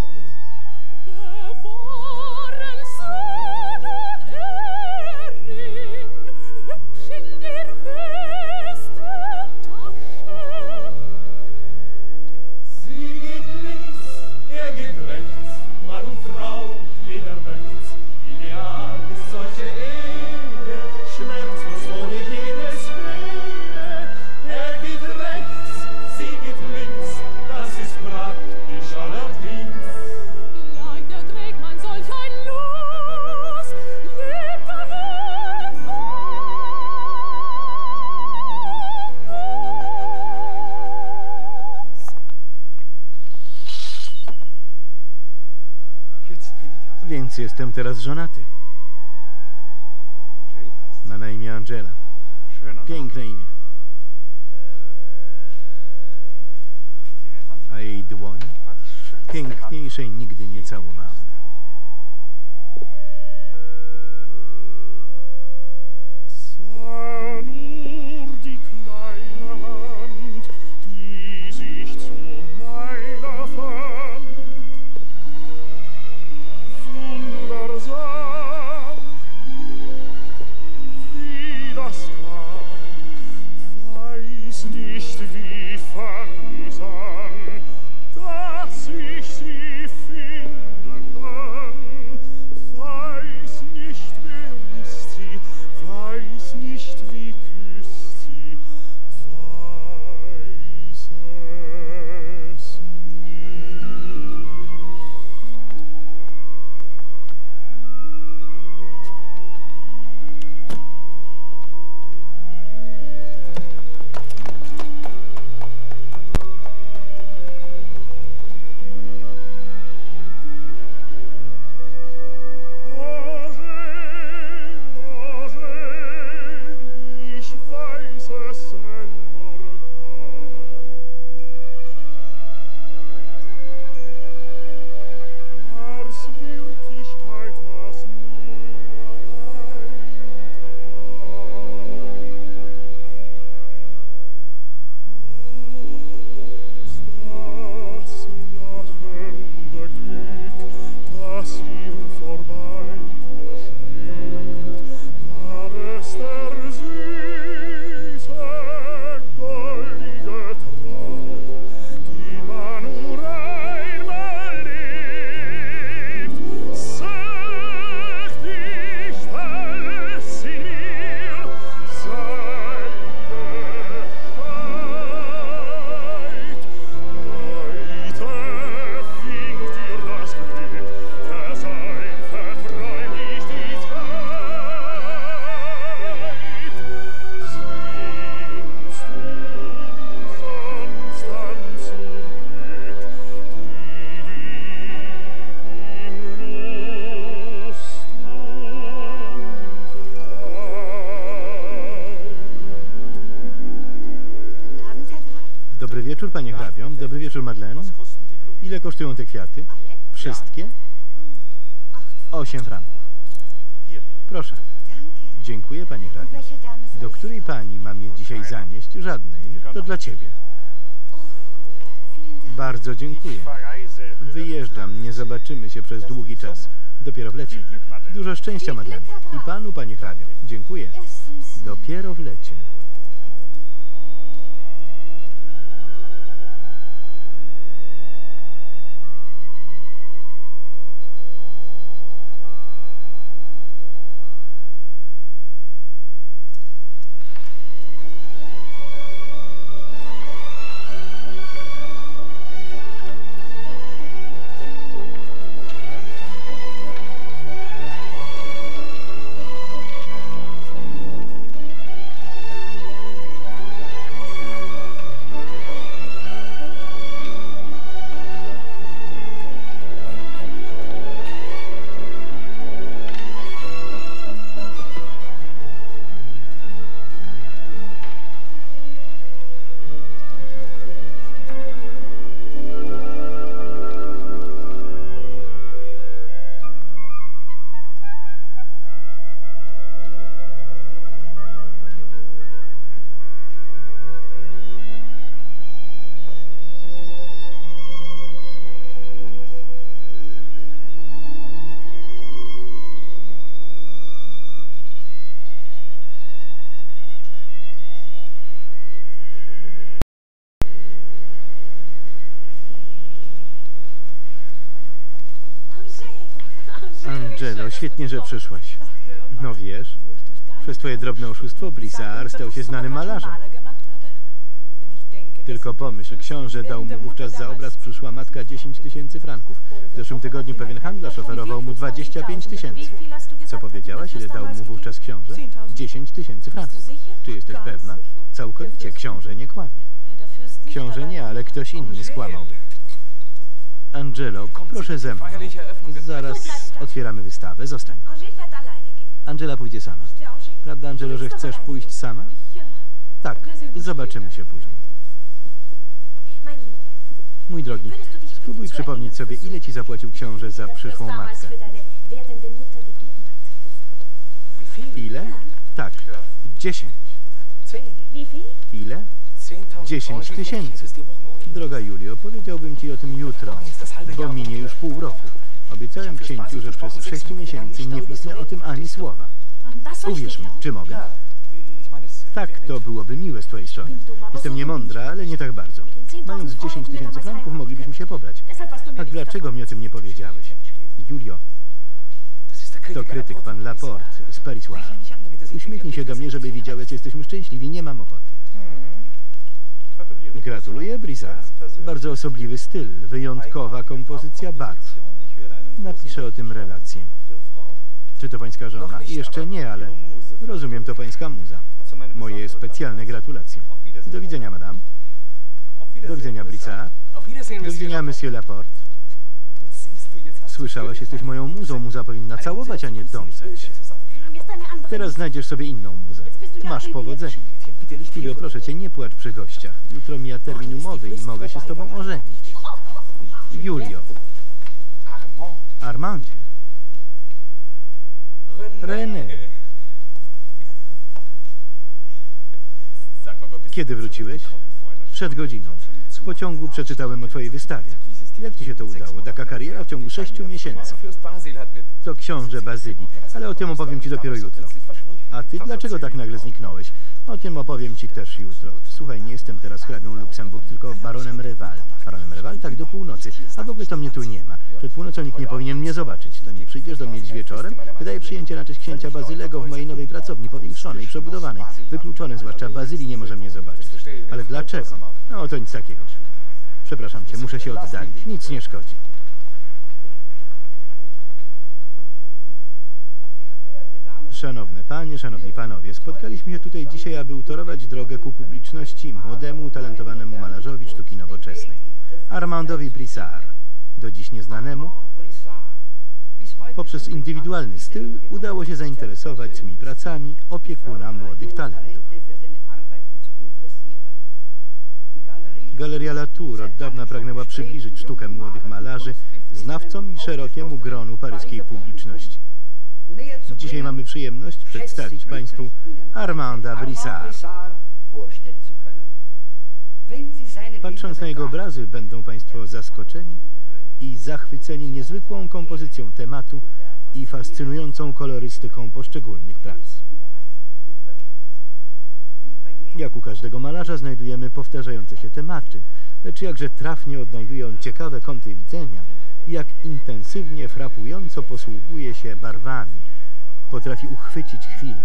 Bewahren seinen Ehering, hübsch in der Westentasche. Sie geht links, er geht rechts, Mann und Frau, jeder möcht's. Ideal ist solche Ehe, schmerzlos ohne jedes Wehe. Er geht rechts, sie geht links, das ist praktisch allerdings. Leider trägt man solch ein Los, lebt dabei famos. Więc jestem teraz żonaty. Ma na imię Angela. Piękne imię. A jej dłoń? Piękniejszej nigdy nie całowałem. Sah nur die kleine Hand, die sich zu meiner fand. Wundersam, wie das kam. Dobry wieczór, panie hrabio. Dobry wieczór, Madeleine. Ile kosztują te kwiaty? Wszystkie? 8 franków. Proszę. Dziękuję, panie hrabio. Do której pani mam je dzisiaj zanieść? Żadnej. To dla ciebie. Bardzo dziękuję. Wyjeżdżam. Nie zobaczymy się przez długi czas. Dopiero w lecie. Dużo szczęścia, Madeleine. I panu, panie hrabio. Dziękuję. Dopiero w lecie. Angelo, świetnie, że przyszłaś. No wiesz, przez twoje drobne oszustwo Brizard stał się znanym malarzem. Tylko pomyśl, książę dał mu wówczas za obraz Przyszła matka 10 000 franków. W zeszłym tygodniu pewien handlarz oferował mu 25 000. Co powiedziałaś? Ile dał mu wówczas książę? 10 000 franków. Czy jesteś pewna? Całkowicie. Książę nie kłamie. Książę nie, ale ktoś inny skłamał. Angelo, proszę ze mną. Zaraz otwieramy wystawę. Zostań. Angela pójdzie sama. Prawda, Angelo, że chcesz pójść sama? Tak, zobaczymy się później. Mój drogi, spróbuj przypomnieć sobie, ile ci zapłacił książę za Przyszłą matkę. Ile? Tak, 10. Ile? 10 000. Droga Julio, powiedziałbym ci o tym jutro, bo minie już pół roku. Obiecałem księciu, że przez 6 miesięcy nie pisnę o tym ani słowa. Uwierz mi, czy mogę? Tak, to byłoby miłe z twojej strony. Jestem niemądra, ale nie tak bardzo. Mając 10 000 franków, moglibyśmy się pobrać. A dlaczego mi o tym nie powiedziałeś? Julio, to krytyk, pan Laporte z Paris-Soir. Uśmiechnij się do mnie, żeby widziałeś, że jesteśmy szczęśliwi. Nie mam ochoty. Gratuluję, Brizard. Bardzo osobliwy styl, wyjątkowa kompozycja barw. Napiszę o tym relację. Czy to pańska żona? Jeszcze nie, ale rozumiem, to pańska muza. Moje specjalne gratulacje. Do widzenia, madame. Do widzenia, Brizard. Do widzenia, monsieur Laporte. Słyszałaś, jesteś moją muzą. Muza powinna całować, a nie dąsać. Teraz znajdziesz sobie inną muzę. Masz powodzenie. Julio, proszę cię, nie płacz przy gościach. Jutro mija termin umowy i mogę się z tobą ożenić. Julio. Armandzie. René. Kiedy wróciłeś? Przed godziną. W pociągu przeczytałem o twojej wystawie. Jak ci się to udało? Taka kariera w ciągu 6 miesięcy. To książę Bazylii, ale o tym opowiem ci dopiero jutro. A ty dlaczego tak nagle zniknąłeś? O tym opowiem ci też jutro. Słuchaj, nie jestem teraz hrabią Luksemburg, tylko baronem Reval. Baronem Reval? Tak, do północy. A w ogóle to mnie tu nie ma. Przed północą nikt nie powinien mnie zobaczyć. To nie przyjdziesz do mnie dziś wieczorem? Wydaję przyjęcie na cześć księcia Bazylego w mojej nowej pracowni, powiększonej, przebudowanej. Wykluczone, zwłaszcza Bazylii nie może mnie zobaczyć. Ale dlaczego? No, to nic takiego. Przepraszam cię, muszę się oddalić. Nic nie szkodzi. Szanowne panie, szanowni panowie, spotkaliśmy się tutaj dzisiaj, aby utorować drogę ku publiczności młodemu, utalentowanemu malarzowi sztuki nowoczesnej, Armandowi Brizard, do dziś nieznanemu. Poprzez indywidualny styl udało się zainteresować swymi pracami opiekuna młodych talentów. Galeria Latour od dawna pragnęła przybliżyć sztukę młodych malarzy znawcom i szerokiemu gronu paryskiej publiczności. Dzisiaj mamy przyjemność przedstawić Państwu Armanda Brissart. Patrząc na jego obrazy, będą Państwo zaskoczeni i zachwyceni niezwykłą kompozycją tematu i fascynującą kolorystyką poszczególnych prac. Jak u każdego malarza znajdujemy powtarzające się tematy, lecz jakże trafnie odnajduje on ciekawe kąty widzenia i jak intensywnie, frapująco posługuje się barwami. Potrafi uchwycić chwilę.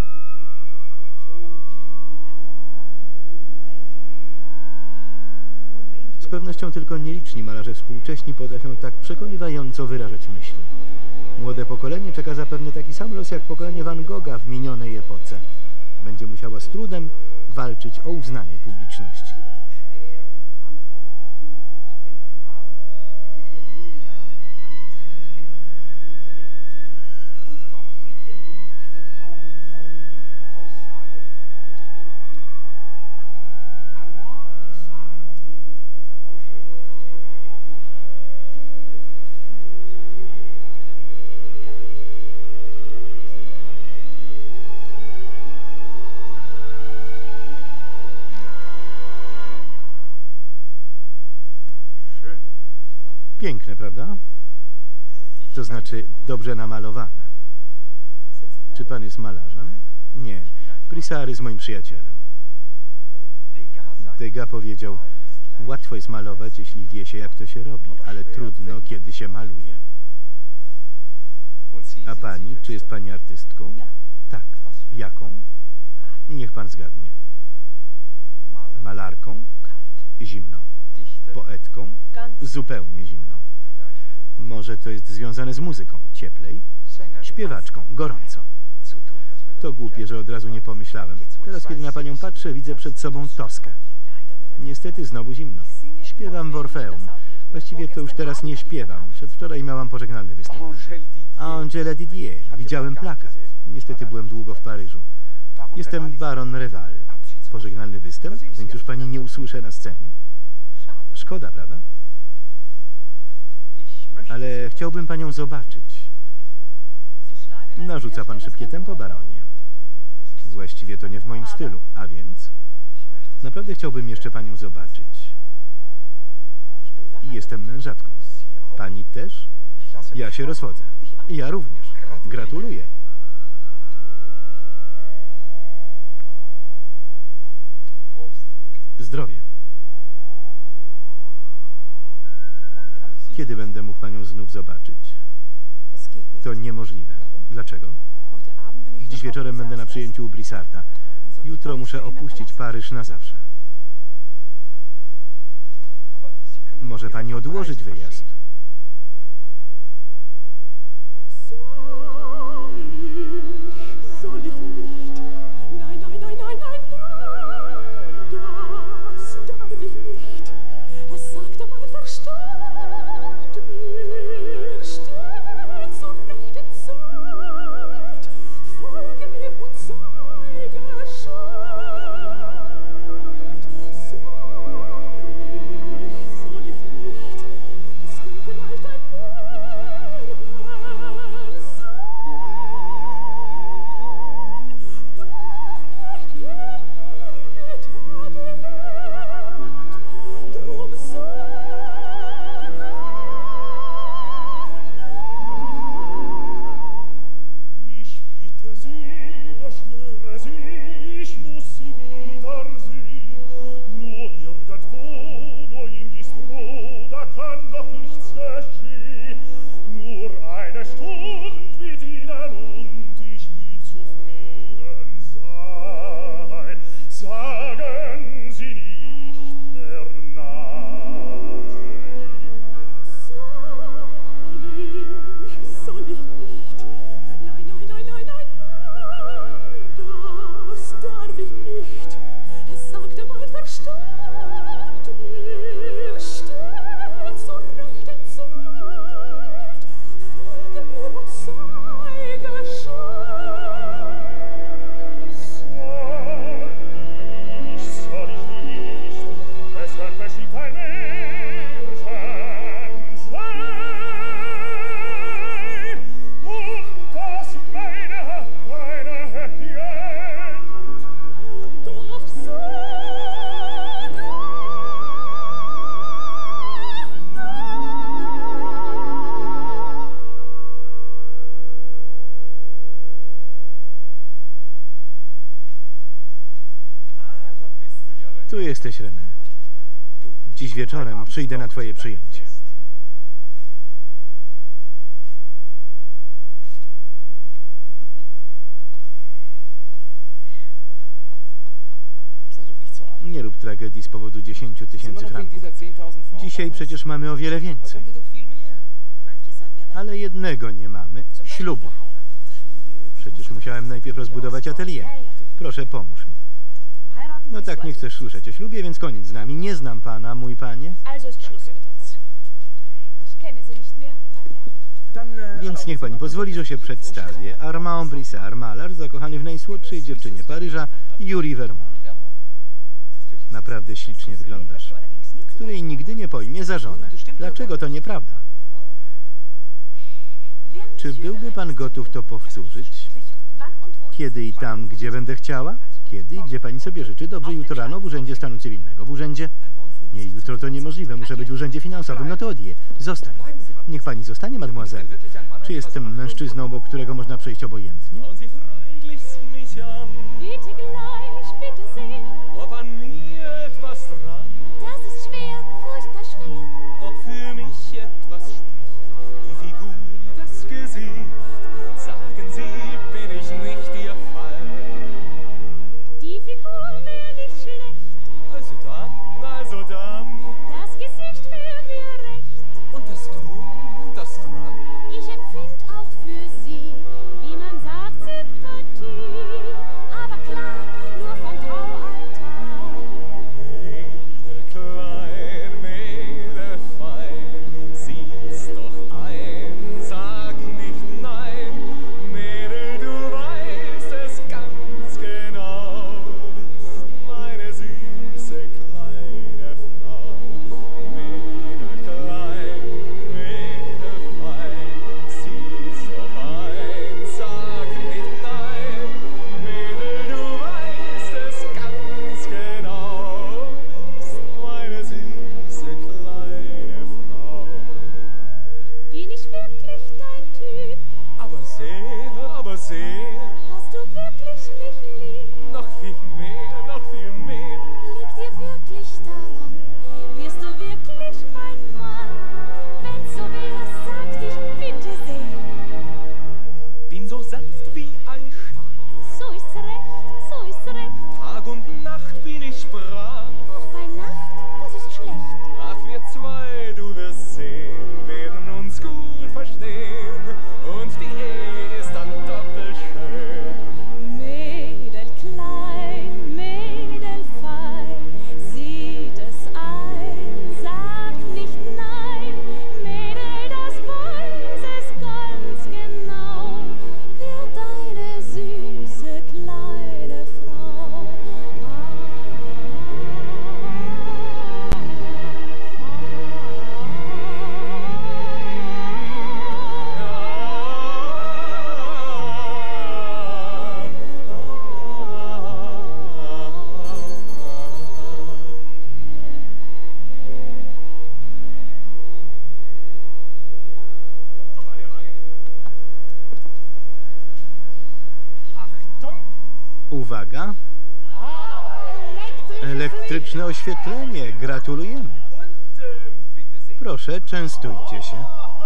Z pewnością tylko nieliczni malarze współcześni potrafią tak przekonywająco wyrażać myśli. Młode pokolenie czeka zapewne taki sam los jak pokolenie Van Gogha w minionej epoce. Będzie musiała z trudem walczyć o uznanie publiczności. Piękne, prawda? To znaczy dobrze namalowane. Czy pan jest malarzem? Nie. Brissart jest moim przyjacielem. Degas powiedział, łatwo jest malować, jeśli wie się, jak to się robi, ale trudno, kiedy się maluje. A pani, czy jest pani artystką? Tak. Jaką? Niech pan zgadnie. Malarką? Zimno. Poetką? Zupełnie zimno. Może to jest związane z muzyką? Cieplej? Śpiewaczką? Gorąco. To głupie, że od razu nie pomyślałem. Teraz, kiedy na panią patrzę, widzę przed sobą Toskę. Niestety znowu zimno. Śpiewam w Orfeum. Właściwie to już teraz nie śpiewam. Przedwczoraj miałam pożegnalny występ. Angela Didier. Widziałem plakat. Niestety byłem długo w Paryżu. Jestem baron Reval. Pożegnalny występ? Więc już pani nie usłyszę na scenie? Szkoda, prawda? Ale chciałbym panią zobaczyć. Narzuca pan szybkie tempo, baronie. Właściwie to nie w moim stylu, a więc? Naprawdę chciałbym jeszcze panią zobaczyć. I jestem mężatką. Pani też? Ja się rozwodzę. Ja również. Gratuluję. Zdrowie. Kiedy będę mógł panią znów zobaczyć? To niemożliwe. Dlaczego? Dziś wieczorem będę na przyjęciu u Brissarta. Jutro muszę opuścić Paryż na zawsze. Może pani odłożyć wyjazd? Tu jesteś, René. Dziś wieczorem przyjdę na twoje przyjęcie. Nie rób tragedii z powodu 10 000 franków. Dzisiaj przecież mamy o wiele więcej. Ale jednego nie mamy. Ślubu. Przecież musiałem najpierw rozbudować atelier. Proszę, pomóż mi. No tak, nie chcesz słyszeć o ślubie, więc koniec z nami. Nie znam pana, mój panie. Więc niech pani pozwoli, że się przedstawię. Armand Brissard, malarz, zakochany w najsłodszej dziewczynie Paryża, Julie Vermont. Naprawdę ślicznie wyglądasz. Której nigdy nie pojmie za żonę. Dlaczego to nieprawda? Czy byłby pan gotów to powtórzyć? Kiedy i tam, gdzie będę chciała? Kiedy i gdzie pani sobie życzy? Dobrze, jutro rano w Urzędzie Stanu Cywilnego. W urzędzie? Nie, jutro to niemożliwe. Muszę być w Urzędzie Finansowym. No to odje. Zostań. Niech pani zostanie, mademoiselle. Czy jestem mężczyzną, obok którego można przejść obojętnie? Bitte gleich, bitte sehr. Ob an mir etwas dran, Das ist schwer, furchtbar schwer. ob für mich etwas spricht, die Figur, das Gesicht, sagen Sie, bin ich nicht Ihr Fall. Die Figur wär nicht schlecht, Also dann, das Gesicht wär mir recht. und das Drum und das Dran, Ich empfind auch für sie. Wie man sagt, Sympathie. Aber klar, nur von Traualtar. Mädel klein, Mädel fein, sieh's doch ein, sag nicht nein, Mädel, du weißt es ganz genau, bist meine süße kleine Frau. Mädel klein, Mädel fein, sieh's doch ein, sag nicht nein, Mädel, du weißt es ganz genau, bist meine süße kleine Frau. Bin ich wirklich dein Typ? Aber sehr, Hast du wirklich mich lieb? noch viel mehr, Liegt dir wirklich daran? Wirst du wirklich mein Mann? Wenn's so wär, sag dich bitte sehr. bin so sanft wie ein Schaf, So ist's recht, so ist's recht. Tag und Nacht bin ich brav. Auch bei Nacht, das ist schlecht. Ach, wir zwei, du wirst sehen, werden uns gut verstehen und die Ehe ist dann doppelt schön. Mädel klein, Mädel fein, sieht es ein, sag nicht nein. Mädel, das weiß es ganz genau, Wird deine süße kleine Frau. Uwaga. Elektryczne oświetlenie. Gratulujemy. Bitte sehr. Proszę, częstujcie się.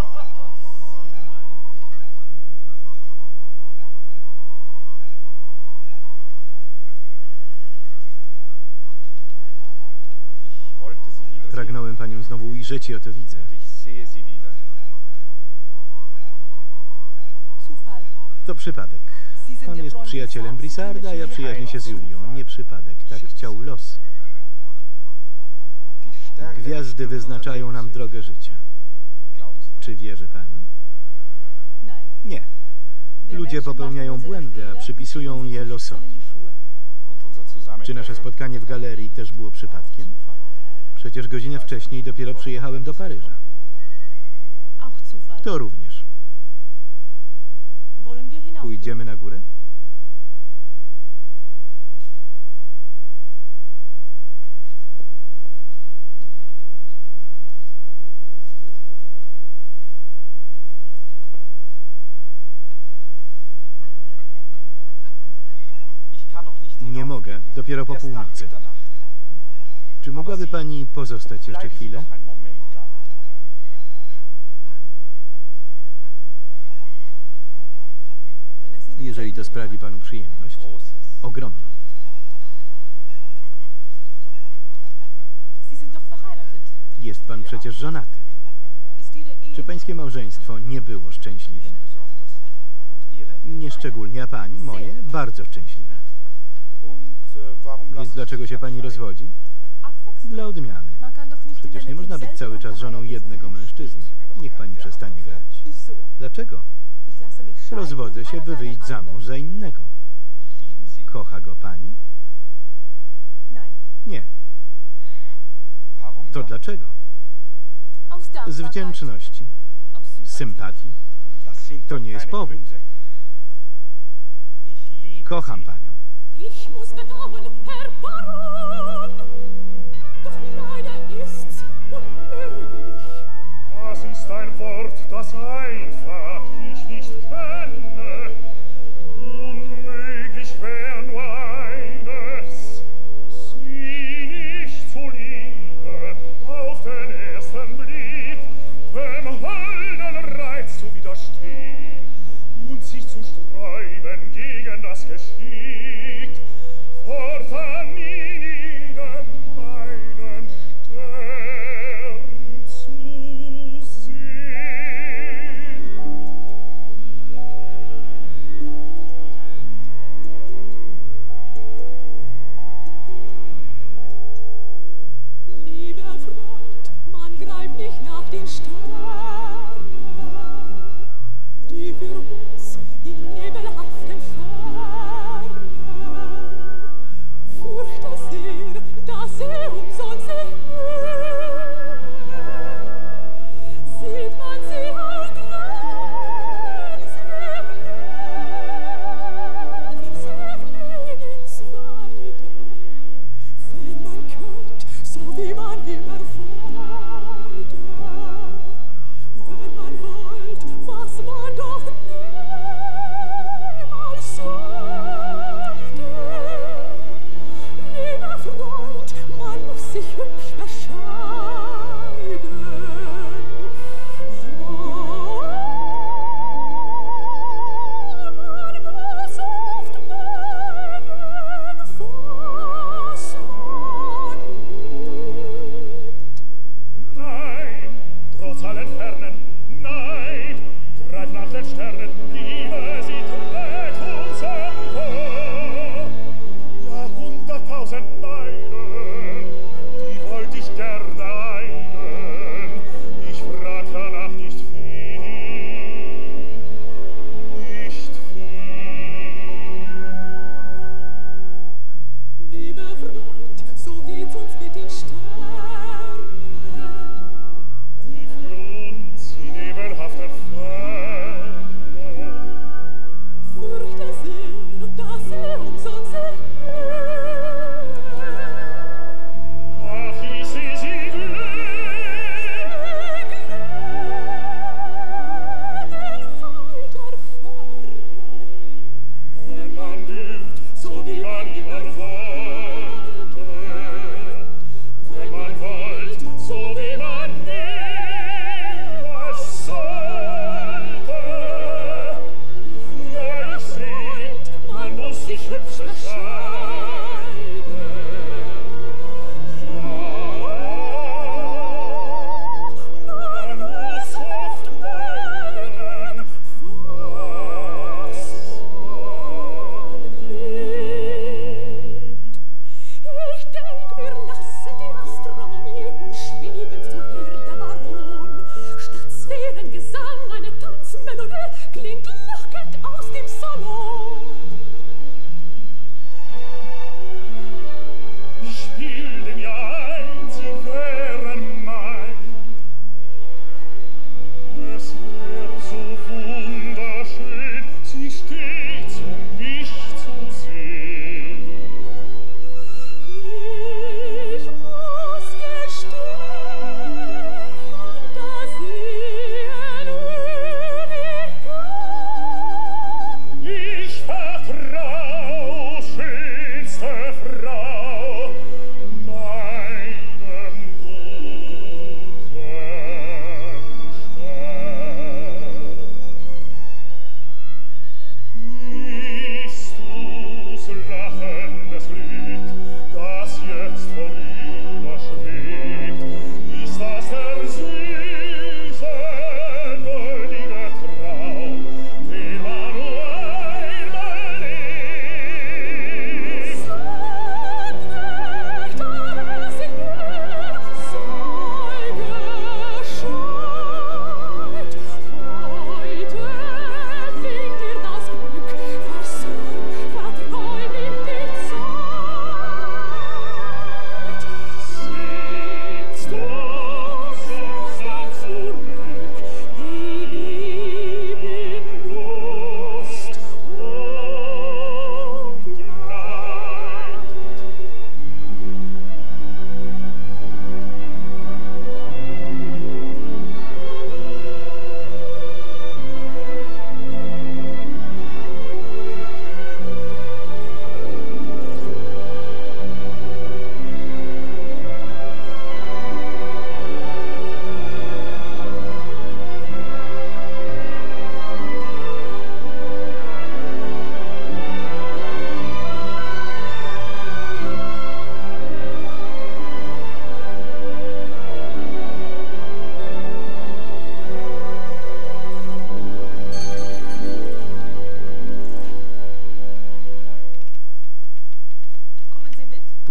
Ich wollte Sie wiedersehen Pragnąłem panią znowu ujrzeć i oto widzę. und ich sehe Sie wieder. Zufall. To przypadek. Pan jest przyjacielem Brissarda, a ja przyjaźnię się z Julią. Nie przypadek. Tak chciał los. Die Sterne Gwiazdy wyznaczają nam drogę życia. Glauben Sie daran? Czy wierzy pani? Nein. Nie. Ludzie popełniają błędy, a przypisują je losowi. Und unser Zusammenhang Czy nasze spotkanie w galerii też było przypadkiem? Przecież godzinę wcześniej dopiero przyjechałem do Paryża. Auch Zufall. To również. Wollen wir hinauf? Pójdziemy na górę? Ich kann noch nicht Nie hinaufgehen. mogę. Dopiero po Erst nach północy. Mitternacht. Czy mogłaby pani pozostać jeszcze chwilę? Jeżeli to sprawi panu przyjemność. Ogromną. Jest pan przecież żonaty. Czy pańskie małżeństwo nie było szczęśliwe? Nie szczególnie, a pani, moje, bardzo szczęśliwe. Więc dlaczego się pani rozwodzi? Dla odmiany. Przecież nie można być cały czas żoną jednego mężczyzny. Niech pani przestanie grać. Dlaczego? Rozwodzę się, by wyjść za mąż za innego. Kocha go pani? Nie. To dlaczego? Z wdzięczności, z sympatii. To nie jest powód. Kocham panią. Ich muss bedauern, Herr Baron, doch leider ist's unmöglich. Das ist ein Wort, das einfach ich nicht kenne. Unmöglich wär nur eines, sie nicht zu lieben, auf den ersten Blick, dem holden Reiz zu widerstehen und sich zu sträuben gegen das Geschick, fortan in ihnen meinen Stern zu sehen. Lieber Freund, man greift nicht nach den Sternen, die für uns im nebelhaften Fernen. Fürchte sehr, dass sie umsonst sich mühen. Sieht man sie all glänzen, sie fliehen ins Weite. Wenn man könnt, so wie man immer wollte. Wenn man wollt, was man doch niemals sollte. Lieber Freund, man muss sich hübsch bescheiden. Ja, man muss oft mögen, was man liebt. Nein, trotz allen Fernen, nein, greif nach den Sternen, Liebe, sie trägt uns empor. Ja, 100.000 Meilen, die wollt ich gerne eilen, ich frag danach nicht viel, nicht viel. Lieber Freund, so geht's uns mit den Sternen. Die für uns die nebelhaften Fernen. Fürchte sehr, dass sie umsonst sich mühen. Ach, ich seh sie glänzen. Weiter Ferne. Wenn man liebt, so wie man immer wollte. Wenn man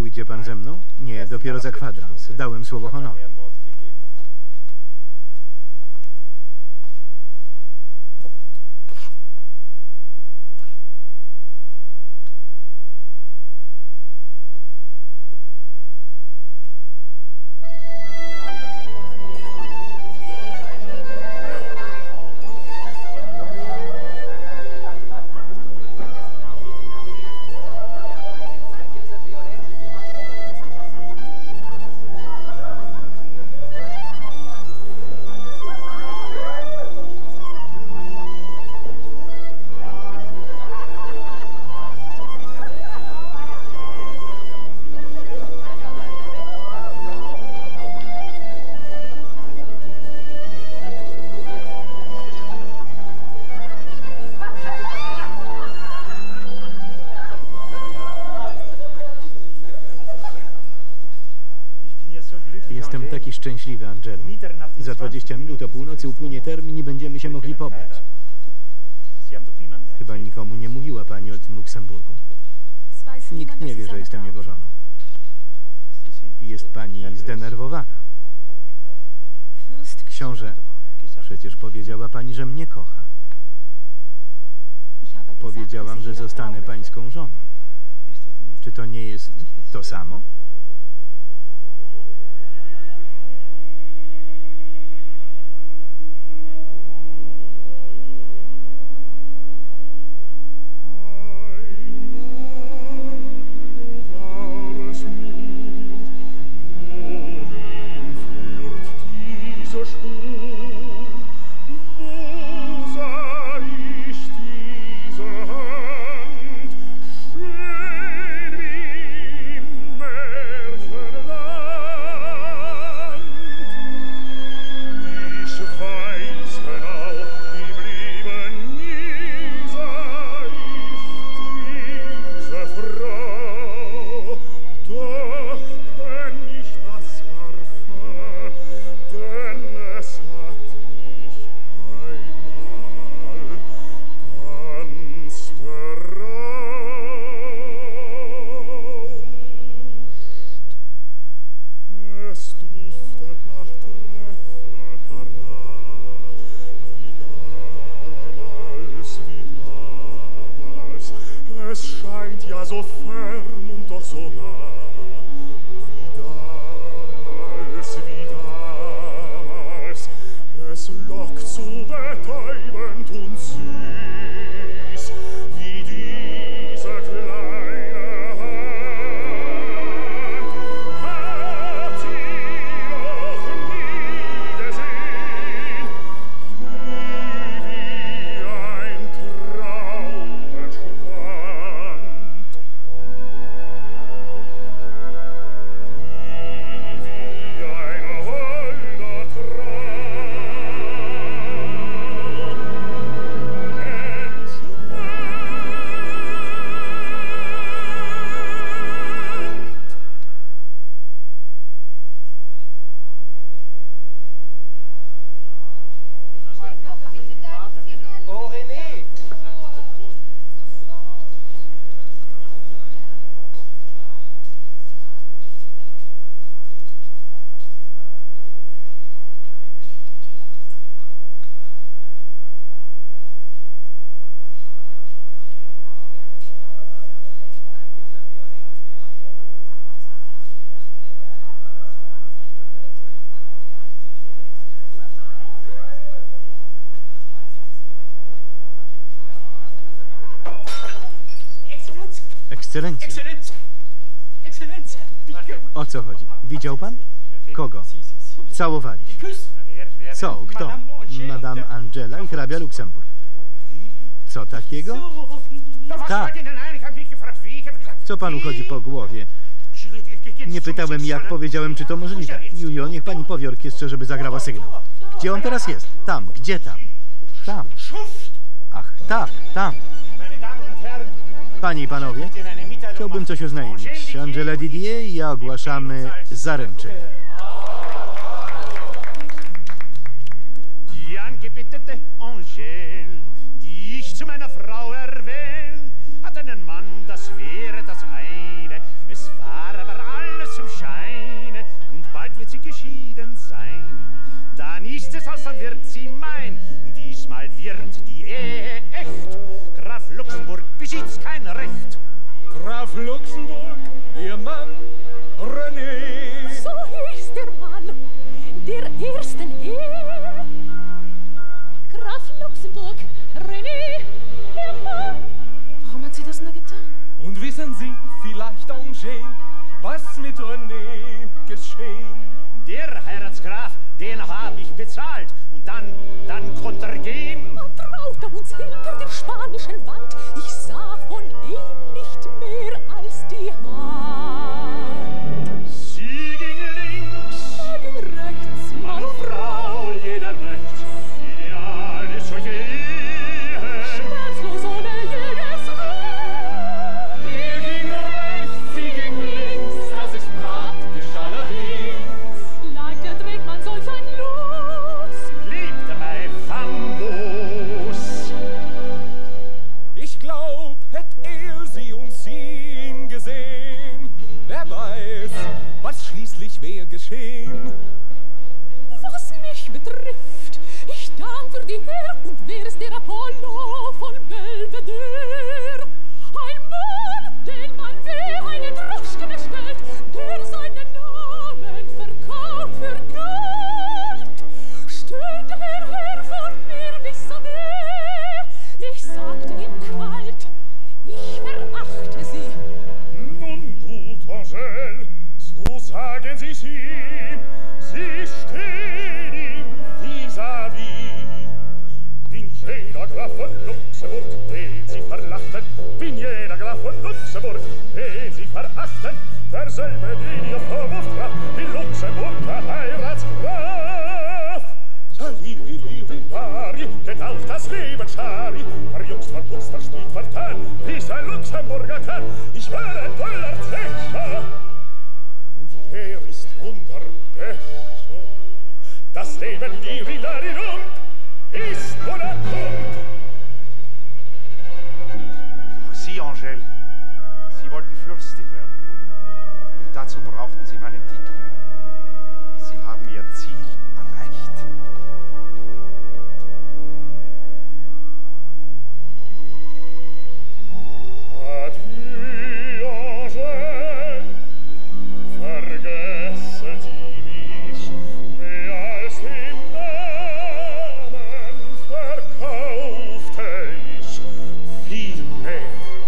Pójdzie pan ze mną? Nie, dopiero za kwadrans. Dałem słowo honoru. Jestem taki szczęśliwy, Angelo. Za 20 minut o północy upłynie termin i będziemy się mogli pobrać. Chyba nikomu nie mówiła pani o tym Luksemburgu. Nikt nie wie, że jestem jego żoną. Jest pani zdenerwowana. Książę, przecież powiedziała pani, że mnie kocha. Powiedziałam, że zostanę pańską żoną. Czy to nie jest to samo? So fern und doch so nah, wie damals, es lockt so betäubend und süß, wie diese kleine Hand. Habt sie noch nie gesehen, wie ein Traum entschwand? Ekscelencja! O co chodzi? Widział pan? Kogo? Całowali się. Co? Kto? Madame Angela i hrabia Luksemburg. Co takiego? Tak. Co panu chodzi po głowie? Nie pytałem, jak powiedziałem, czy to możliwe. Julio, niech pani powie orkiestrze, żeby zagrała sygnał. Gdzie on teraz jest? Tam. Gdzie tam? Tam. Ach, tak, tam. Panie i panowie, chciałbym coś oznajmić. Angela Didier i ja ogłaszamy zaręczenie. Die angebetete Angèle, die ich zu meiner Frau erwählt, hat einen Mann, das wäre das eine. Es war aber geschieden sein. Dann ist es aus, dann wird sie mein. Und diesmal wird die Ehe echt. Graf Luxemburg besitzt kein Recht. Graf Luxemburg, Ihr Mann, René. So hieß der Mann der ersten Ehe. Graf Luxemburg, René, der Mann. Warum hat sie das nur getan? Und wissen Sie vielleicht, Angel, was mit René geschehen? Der Herzgraf, den hab ich bezahlt. Und dann konnte er gehen. Man traute uns hinter der spanischen Wand. Ich sah von ihm nicht mehr als die Hand. Sie ging links, Er ging rechts, Mann und Frau, jeder rechts. Ideal ist solche Ehe. schmerzlos ohne jedes Recht. Er ging rechts, sie ging links, das ist praktisch allerdings. Leichter trägt man solch ein Los. Liebte mein Famos. Ich glaub, hätt er sie und sie ihn gesehen. Wer weiß, was schließlich wär geschehen. Was mich betrifft, ich dank für die Ehe und wär's der Apollo von Belvedere. Ein Mann, den man wie eine Droschke bestellt, der seinen Namen verkauft für Geld. Stünde er her vor mir wie so weh, ich sagte ihm kalt, ich verachte sie. Nun gut, Angel, so sagen Sie's ihm. Sie stehen ihm vis-à-vis. Bin jeder Graf von Luxemburg, den Sie verlachten, bin jeder Graf von Luxemburg, den Sie verachten, derselbe, den Ihr Vorwurf traf, in Luxemburg der Heiratsgraf. Saliri, geht auf das Leben schari, verjungst, verputzt, verspielt, vertan, wie's ein Luxemburger kann. Ich wäre ein toller Zecher. Und er ist wunderbecher. Das Leben in die Rillarinum ist Monarchum. Ach, Sie, Angel, Sie wollten Fürstin werden. Und dazu brauchten Sie meinen Titel. Sie haben Ihr Ziel erreicht. Adieu, Angel, vergessen Sie mich, mehr als den Namen verkaufte ich viel mehr.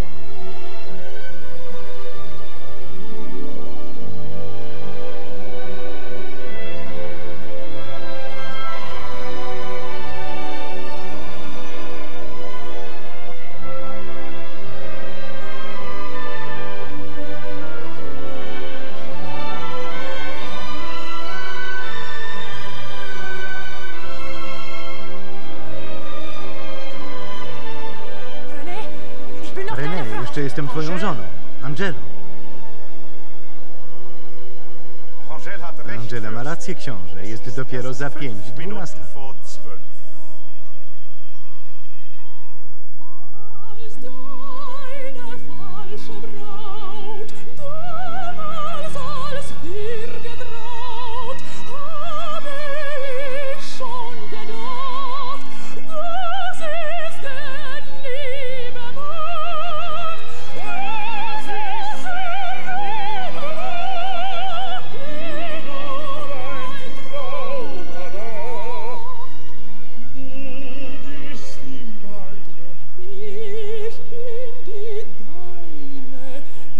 René, ich bin noch deine René, Frau. jeszcze jestem twoją żoną. Angelo. Angel hat recht. Angela ma rację, książę. Jest dopiero za 5:12. Minuten vor 12. Als deine falsche Braut, damals als wir getraut, habe ich schon gedacht, das ist der Liebe Macht. Das ist der Liebe Macht, die nur ein Traum erwacht. Du bist die meine. Ich bin die deine,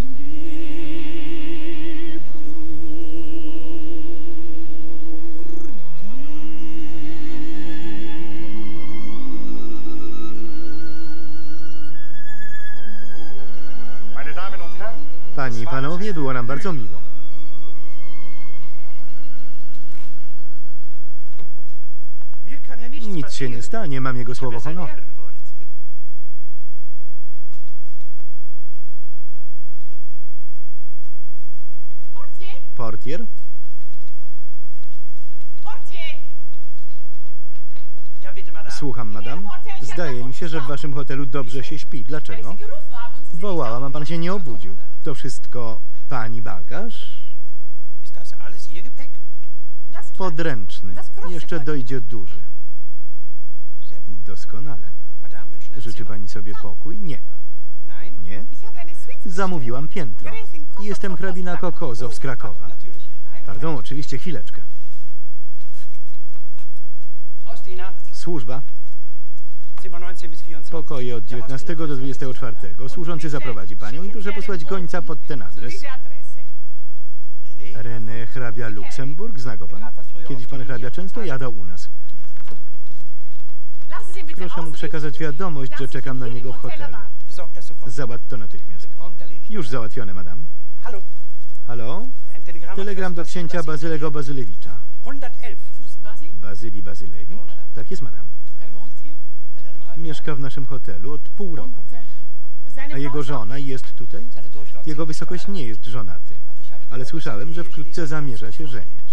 Meine Damen und Herren, Panie i panowie, było nam bardzo miło. mir kann ja nichts Nic się nie passieren. stanie, mam jego słowo Das ist ein honoru. Ehrenwort. Portier! Portier? Portier! Ja, bitte, Madame. Słucham, madam. Zdaje mi się, że w waszym hotelu dobrze się śpi. Dlaczego? Weil ich Sie gerufen habe und Sie sind Wołałam, a pan się nie obudził. To wszystko pani bagaż? Ist das alles Ihr Gepäck? Podręczny. Jeszcze dojdzie duży. Doskonale. Życzy pani sobie pokój? Nie. Nie? Zamówiłam piętro. Jestem hrabina Kokozow z Krakowa. Pardon, oczywiście, chwileczkę. Służba. Pokoje od 19 do 24. Służący zaprowadzi panią i proszę posłać gońca pod ten adres. René hrabia Luksemburg, zna go pan? Kiedyś pan hrabia często jadał u nas. Proszę mu przekazać wiadomość, że czekam na niego w hotelu. Załatw to natychmiast. Już załatwione, madam. Halo? Telegram do księcia Bazylego Bazylewicza. Bazyli Bazylewicz? Tak jest, madam. Mieszka w naszym hotelu od pół roku. A jego żona jest tutaj? Jego wysokość nie jest żonaty. Ale słyszałem, że wkrótce zamierza się żenić.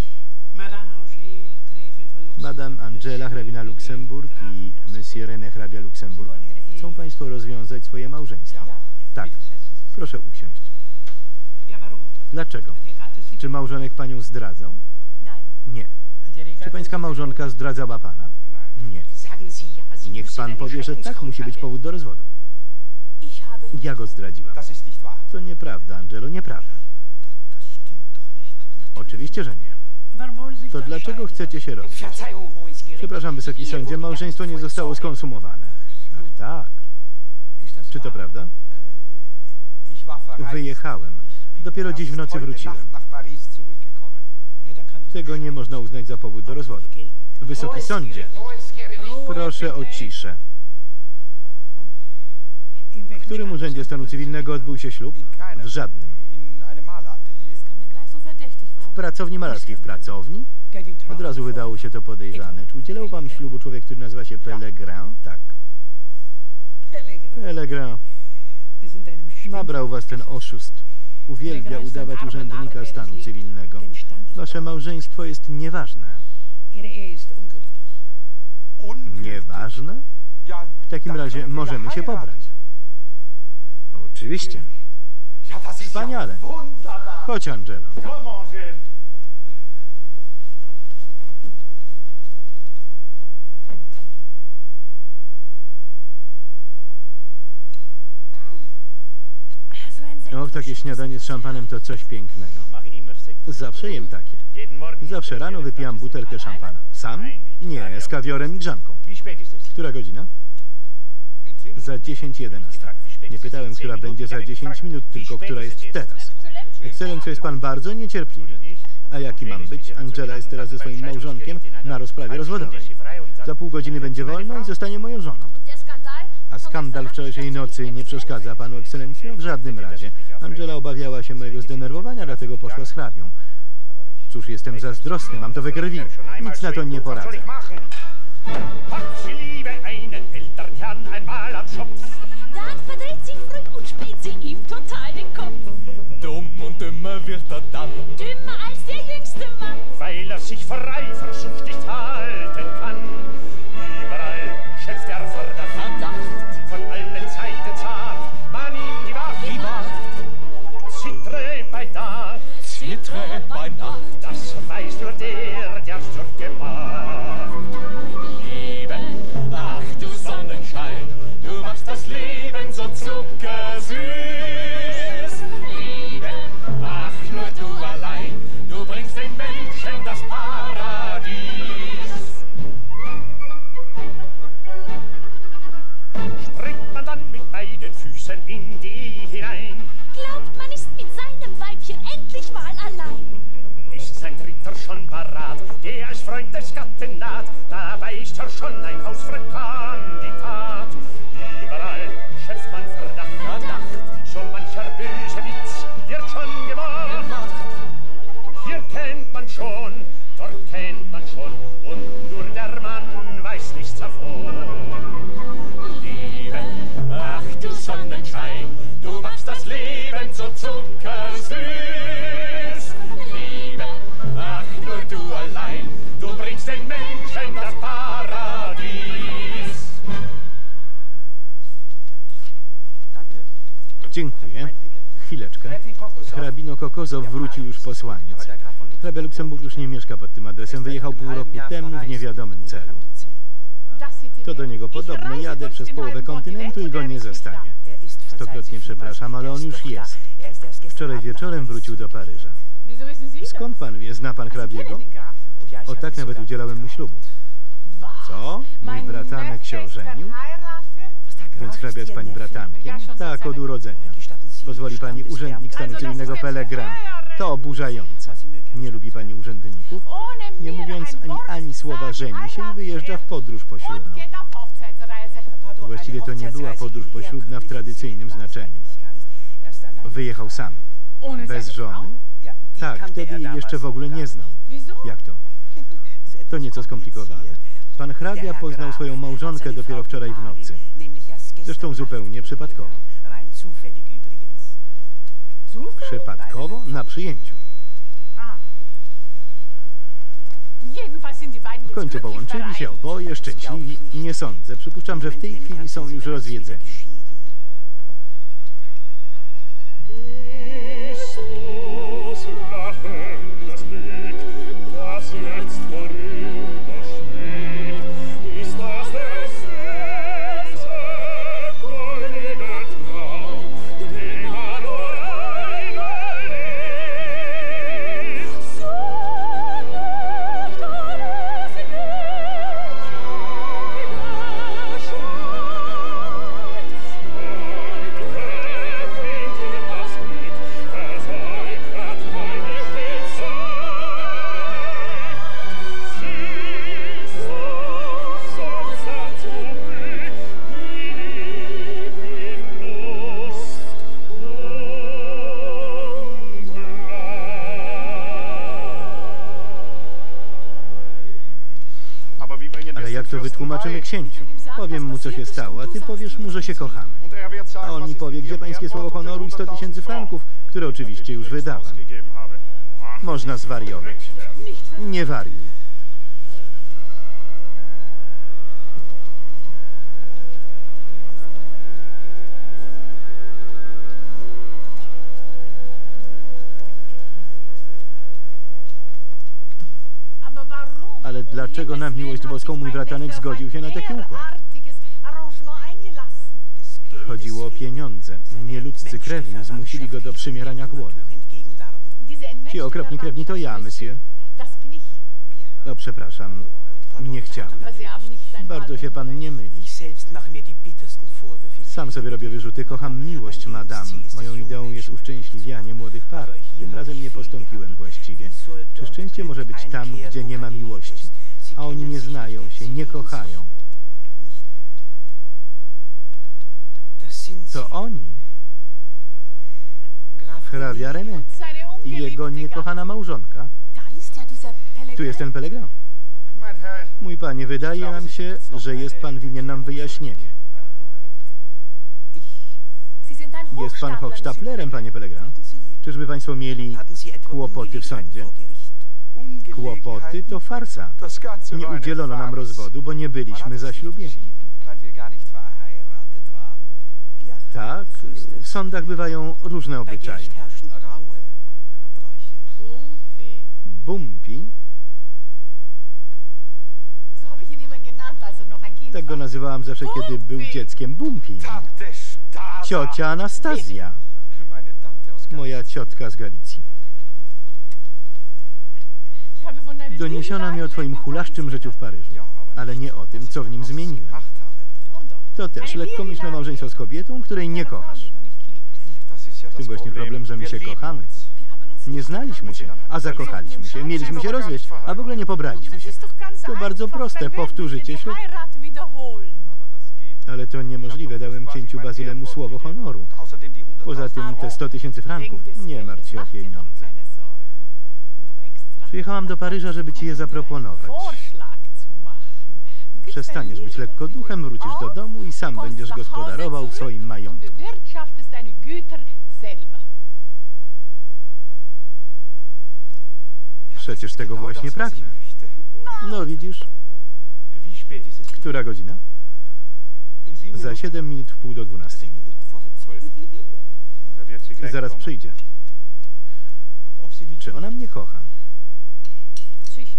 Madame Angela, hrabina Luksemburg i Monsieur René, hrabia Luksemburg chcą państwo rozwiązać swoje małżeństwo. Tak. Proszę usiąść. Dlaczego? Czy małżonek panią zdradzał? Nie. Czy pańska małżonka zdradzała pana? Nie. Niech pan powie, że tak, musi być powód do rozwodu. Ja go zdradziłam. To nieprawda, Angelo, nieprawda. Oczywiście, że nie. To dlaczego chcecie się rozwieść? Przepraszam, wysoki sądzie, małżeństwo nie zostało skonsumowane. Ach, tak. Czy to prawda? Wyjechałem. Dopiero dziś w nocy wróciłem. Tego nie można uznać za powód do rozwodu. Wysoki sądzie, proszę o ciszę. W którym urzędzie stanu cywilnego odbył się ślub? W żadnym. W pracowni malarskiej. W pracowni? Od razu wydało się to podejrzane. Czy udzielał wam ślubu człowiek, który nazywa się Pellegrin? Tak. Pellegrin. Nabrał was ten oszust. Uwielbia udawać urzędnika stanu cywilnego. Wasze małżeństwo jest nieważne. Nieważne? W takim razie możemy się pobrać. Oczywiście. Wspaniale. Chodź, Angelo. O, takie śniadanie z szampanem to coś pięknego. Zawsze jem takie. Zawsze rano wypijam butelkę szampana. Sam? Nie, z kawiorem i grzanką. Która godzina? Za 10:11. Nie pytałem, która będzie za 10 minut, tylko która jest teraz. Ekscelencjo, jest pan bardzo niecierpliwy. A jaki mam być? Angela jest teraz ze swoim małżonkiem na rozprawie rozwodowej. Za pół godziny będzie wolna i zostanie moją żoną. A skandal wczorajszej nocy nie przeszkadza panu, ekscelencjo? W żadnym razie. Angela obawiała się mojego zdenerwowania, dlatego poszła z hrabią. Cóż, jestem zazdrosny, mam to we krwi. Nic na to nie poradzę. Dann verdreht sich früh und spielt sie ihm total den Kopf. Dumm und dümmer wird er dann. Dümmer als der jüngste Mann. Weil sich vor Eifersucht nicht halten kann. Überall schätzt Verdacht. Von allen Seiten zart man ihm die Wacht. Zittre bei Tag. Zittre bei Nacht. Das weiß nur der es durchgemacht. Liebe, ach du Sonnenschein, du machst das Leben so zuckersüß. Liebe, ach nur du allein, du bringst den Menschen das Paradies. Springt man dann mit beiden Füßen in die hinein, Glaubt, man ist mit seinem Weibchen endlich mal allein. ist sein Dritter schon parat, der als Freund des Gatten naht, dabei ist er schon ein Hausfremdkandidat. Überall schöpft man Verdacht, so mancher böse Witz wird schon gemacht. Hier kennt man schon, dort kennt man schon, und nur der Mann weiß nichts davon. Liebe, ach du Sonnenschein, du machst das Leben so zuckersüß. Liebe, ach nur du allein, du bringst den Menschen das Paradies. Dziękuję. Chwileczkę. Hrabino Kokozow, wrócił już posłaniec. Hrabia Luksemburg już nie mieszka pod tym adresem. Wyjechał pół roku temu w niewiadomym celu. To do niego podobne. Jadę przez połowę kontynentu i go nie zastanie. Stokrotnie przepraszam, ale on już jest. Wczoraj wieczorem wrócił do Paryża. Skąd pan wie? Zna pan hrabiego? O tak nawet udzielałem mu ślubu. Co? Mój bratanek się ożenił? Więc hrabia jest pani bratankiem? Tak, od urodzenia. Pozwoli pani, urzędnik stanu cywilnego Pellegrin. To oburzające. Nie lubi pani urzędników? Nie mówiąc ani słowa, żeni się i wyjeżdża w podróż poślubną. Właściwie to nie była podróż poślubna w tradycyjnym znaczeniu. Wyjechał sam. Bez żony? Tak, wtedy jej jeszcze w ogóle nie znał. Jak to? To nieco skomplikowane. Pan hrabia poznał swoją małżonkę dopiero wczoraj w nocy. Zresztą zupełnie przypadkowo. Przypadkowo? Na przyjęciu. W końcu połączyli się oboje, szczęśliwi. Nie sądzę. Przypuszczam, że w tej chwili są już rozwiedzeni. Ale jak to wytłumaczymy księciu? Powiem mu, co się stało, a ty powiesz mu, że się kochamy. A on mi powie, gdzie pańskie słowo honoru i 100 000 franków, które oczywiście już wydałem. Można zwariować. Nie wariuj. Ale dlaczego na miłość boską mój bratanek zgodził się na taki układ? Chodziło o pieniądze. Nieludzcy krewni zmusili go do przymierania głodem. Ci okropni krewni to ja, monsieur. No, przepraszam, nie chciałem. Bardzo się pan nie myli. Sam sobie robię wyrzuty. Kocham miłość, madame. Moją ideą jest uszczęśliwianie młodych par. Tym razem nie postąpiłem właściwie. Czy szczęście może być tam, gdzie nie ma miłości? A oni nie znają się, nie kochają. To oni. Hrabia René i jego niekochana małżonka. Tu jest ten Pellegrin. Mój panie, wydaje nam się, że jest pan winien nam wyjaśnienie. Jest pan hochsztaplerem, panie Pellegrin. Czyżby państwo mieli kłopoty w sądzie? Kłopoty to farsa. Nie udzielono nam rozwodu, bo nie byliśmy zaślubieni. Tak, w sądach bywają różne obyczaje. Bumpi. Tak go nazywałam zawsze, kiedy był dzieckiem. Bumpi. Ciocia Anastazja. Moja ciotka z Galicji. Doniesiono mi o twoim hulaszczym życiu w Paryżu, ale nie o tym, co w nim zmieniłem. To też lekkomyślne małżeństwo z kobietą, której nie kochasz. W tym właśnie problem, że my się kochamy. Nie znaliśmy się, a zakochaliśmy się. Mieliśmy się rozwieść, a w ogóle nie pobraliśmy się. To bardzo proste, powtórzycie ślub. Ale to niemożliwe, dałem księciu Bazylemu słowo honoru. Poza tym te 100 000 franków. Nie martw się o pieniądze. Przyjechałam do Paryża, żeby ci je zaproponować. Przestaniesz być lekko duchem, wrócisz do domu i sam będziesz gospodarował w swoim majątku. Przecież tego właśnie pragnę. No widzisz. Która godzina? Za 7 minut w 11:30. Zaraz przyjdzie. Czy ona mnie kocha?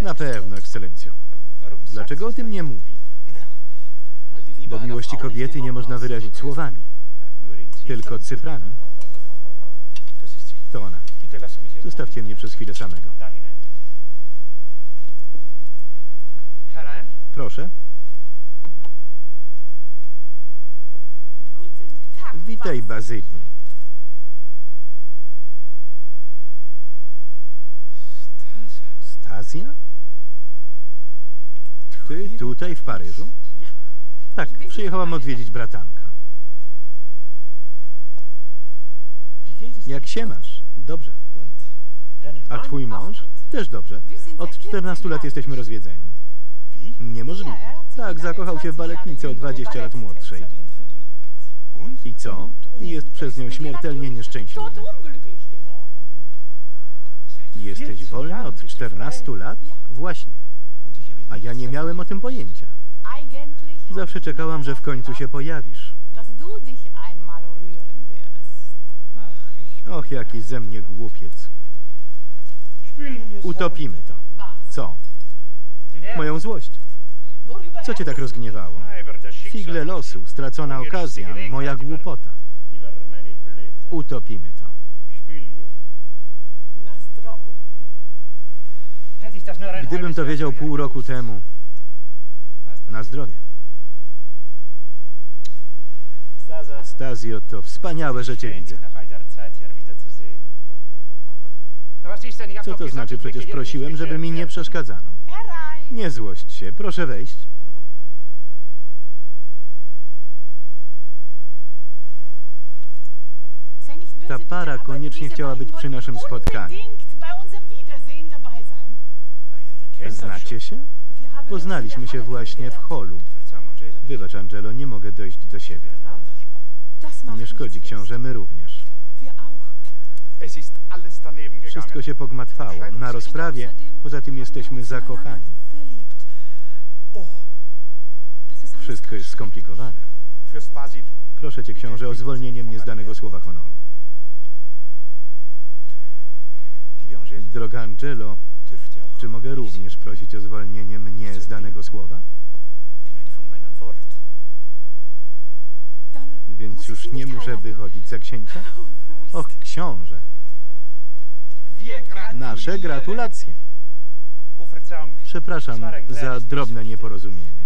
Na pewno, ekscelencjo. Dlaczego o tym nie mówi? Bo miłości kobiety nie można wyrazić słowami, tylko cyframi. To ona. Zostawcie mnie przez chwilę samego. Proszę. Witaj, Bazylii. Stazja? Ty tutaj, w Paryżu? Tak, przyjechałam odwiedzić bratanka. Jak się masz? Dobrze. A twój mąż? Też dobrze. Od 14 lat jesteśmy rozwiedzeni. Niemożliwe. Tak, zakochał się w baletnicy o 20 lat młodszej. I co? Jest przez nią śmiertelnie nieszczęśliwy. Jesteś wolna od 14 lat? Właśnie. A ja nie miałem o tym pojęcia. Zawsze czekałam, że w końcu się pojawisz. Och, jaki ze mnie głupiec. Utopimy to. Co? Moją złość. Co cię tak rozgniewało? Figle losu, stracona okazja, moja głupota. Utopimy to. Gdybym to wiedział pół roku temu. Na zdrowie. Stazjo, to wspaniałe, że cię widzę. Co to znaczy? Przecież prosiłem, żeby mi nie przeszkadzano. Nie złość się, proszę wejść. Ta para koniecznie chciała być przy naszym spotkaniu. Znacie się? Poznaliśmy się właśnie w holu. Wybacz, Angelo, nie mogę dojść do siebie. Nie szkodzi, książę, my również. Wszystko się pogmatwało. Na rozprawie, poza tym jesteśmy zakochani. Wszystko jest skomplikowane. Proszę cię, książę, o zwolnienie mnie z danego słowa honoru. Droga Angelo, czy mogę również prosić o zwolnienie mnie z danego słowa? Więc już nie muszę wychodzić za księcia? Och, książę. Nasze gratulacje. Przepraszam za drobne nieporozumienie.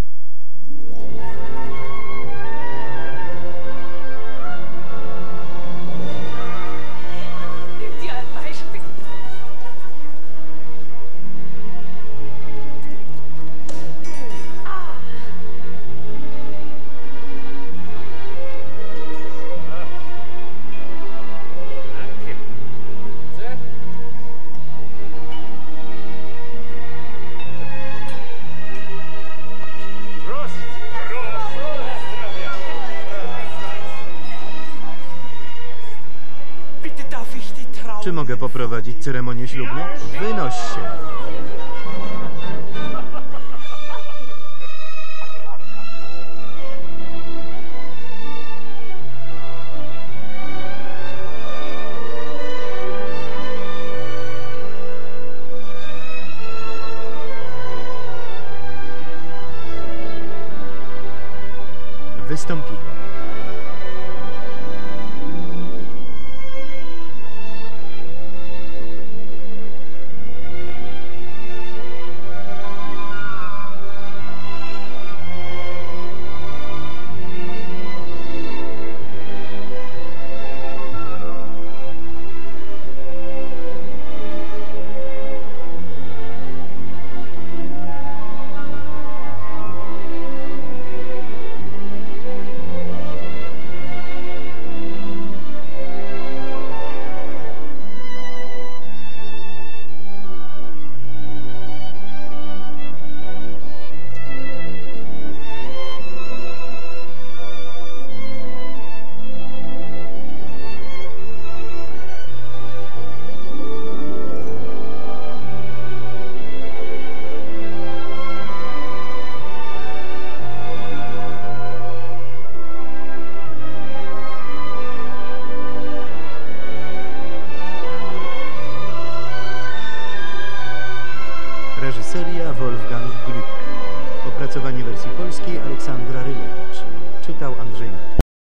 Czy mogę poprowadzić ceremonię ślubną? Wynoś się. Wystąpili. Wolfgang Glück. Opracowanie wersji polskiej Aleksandra Rylewicz. Czytał Andrzej Mat.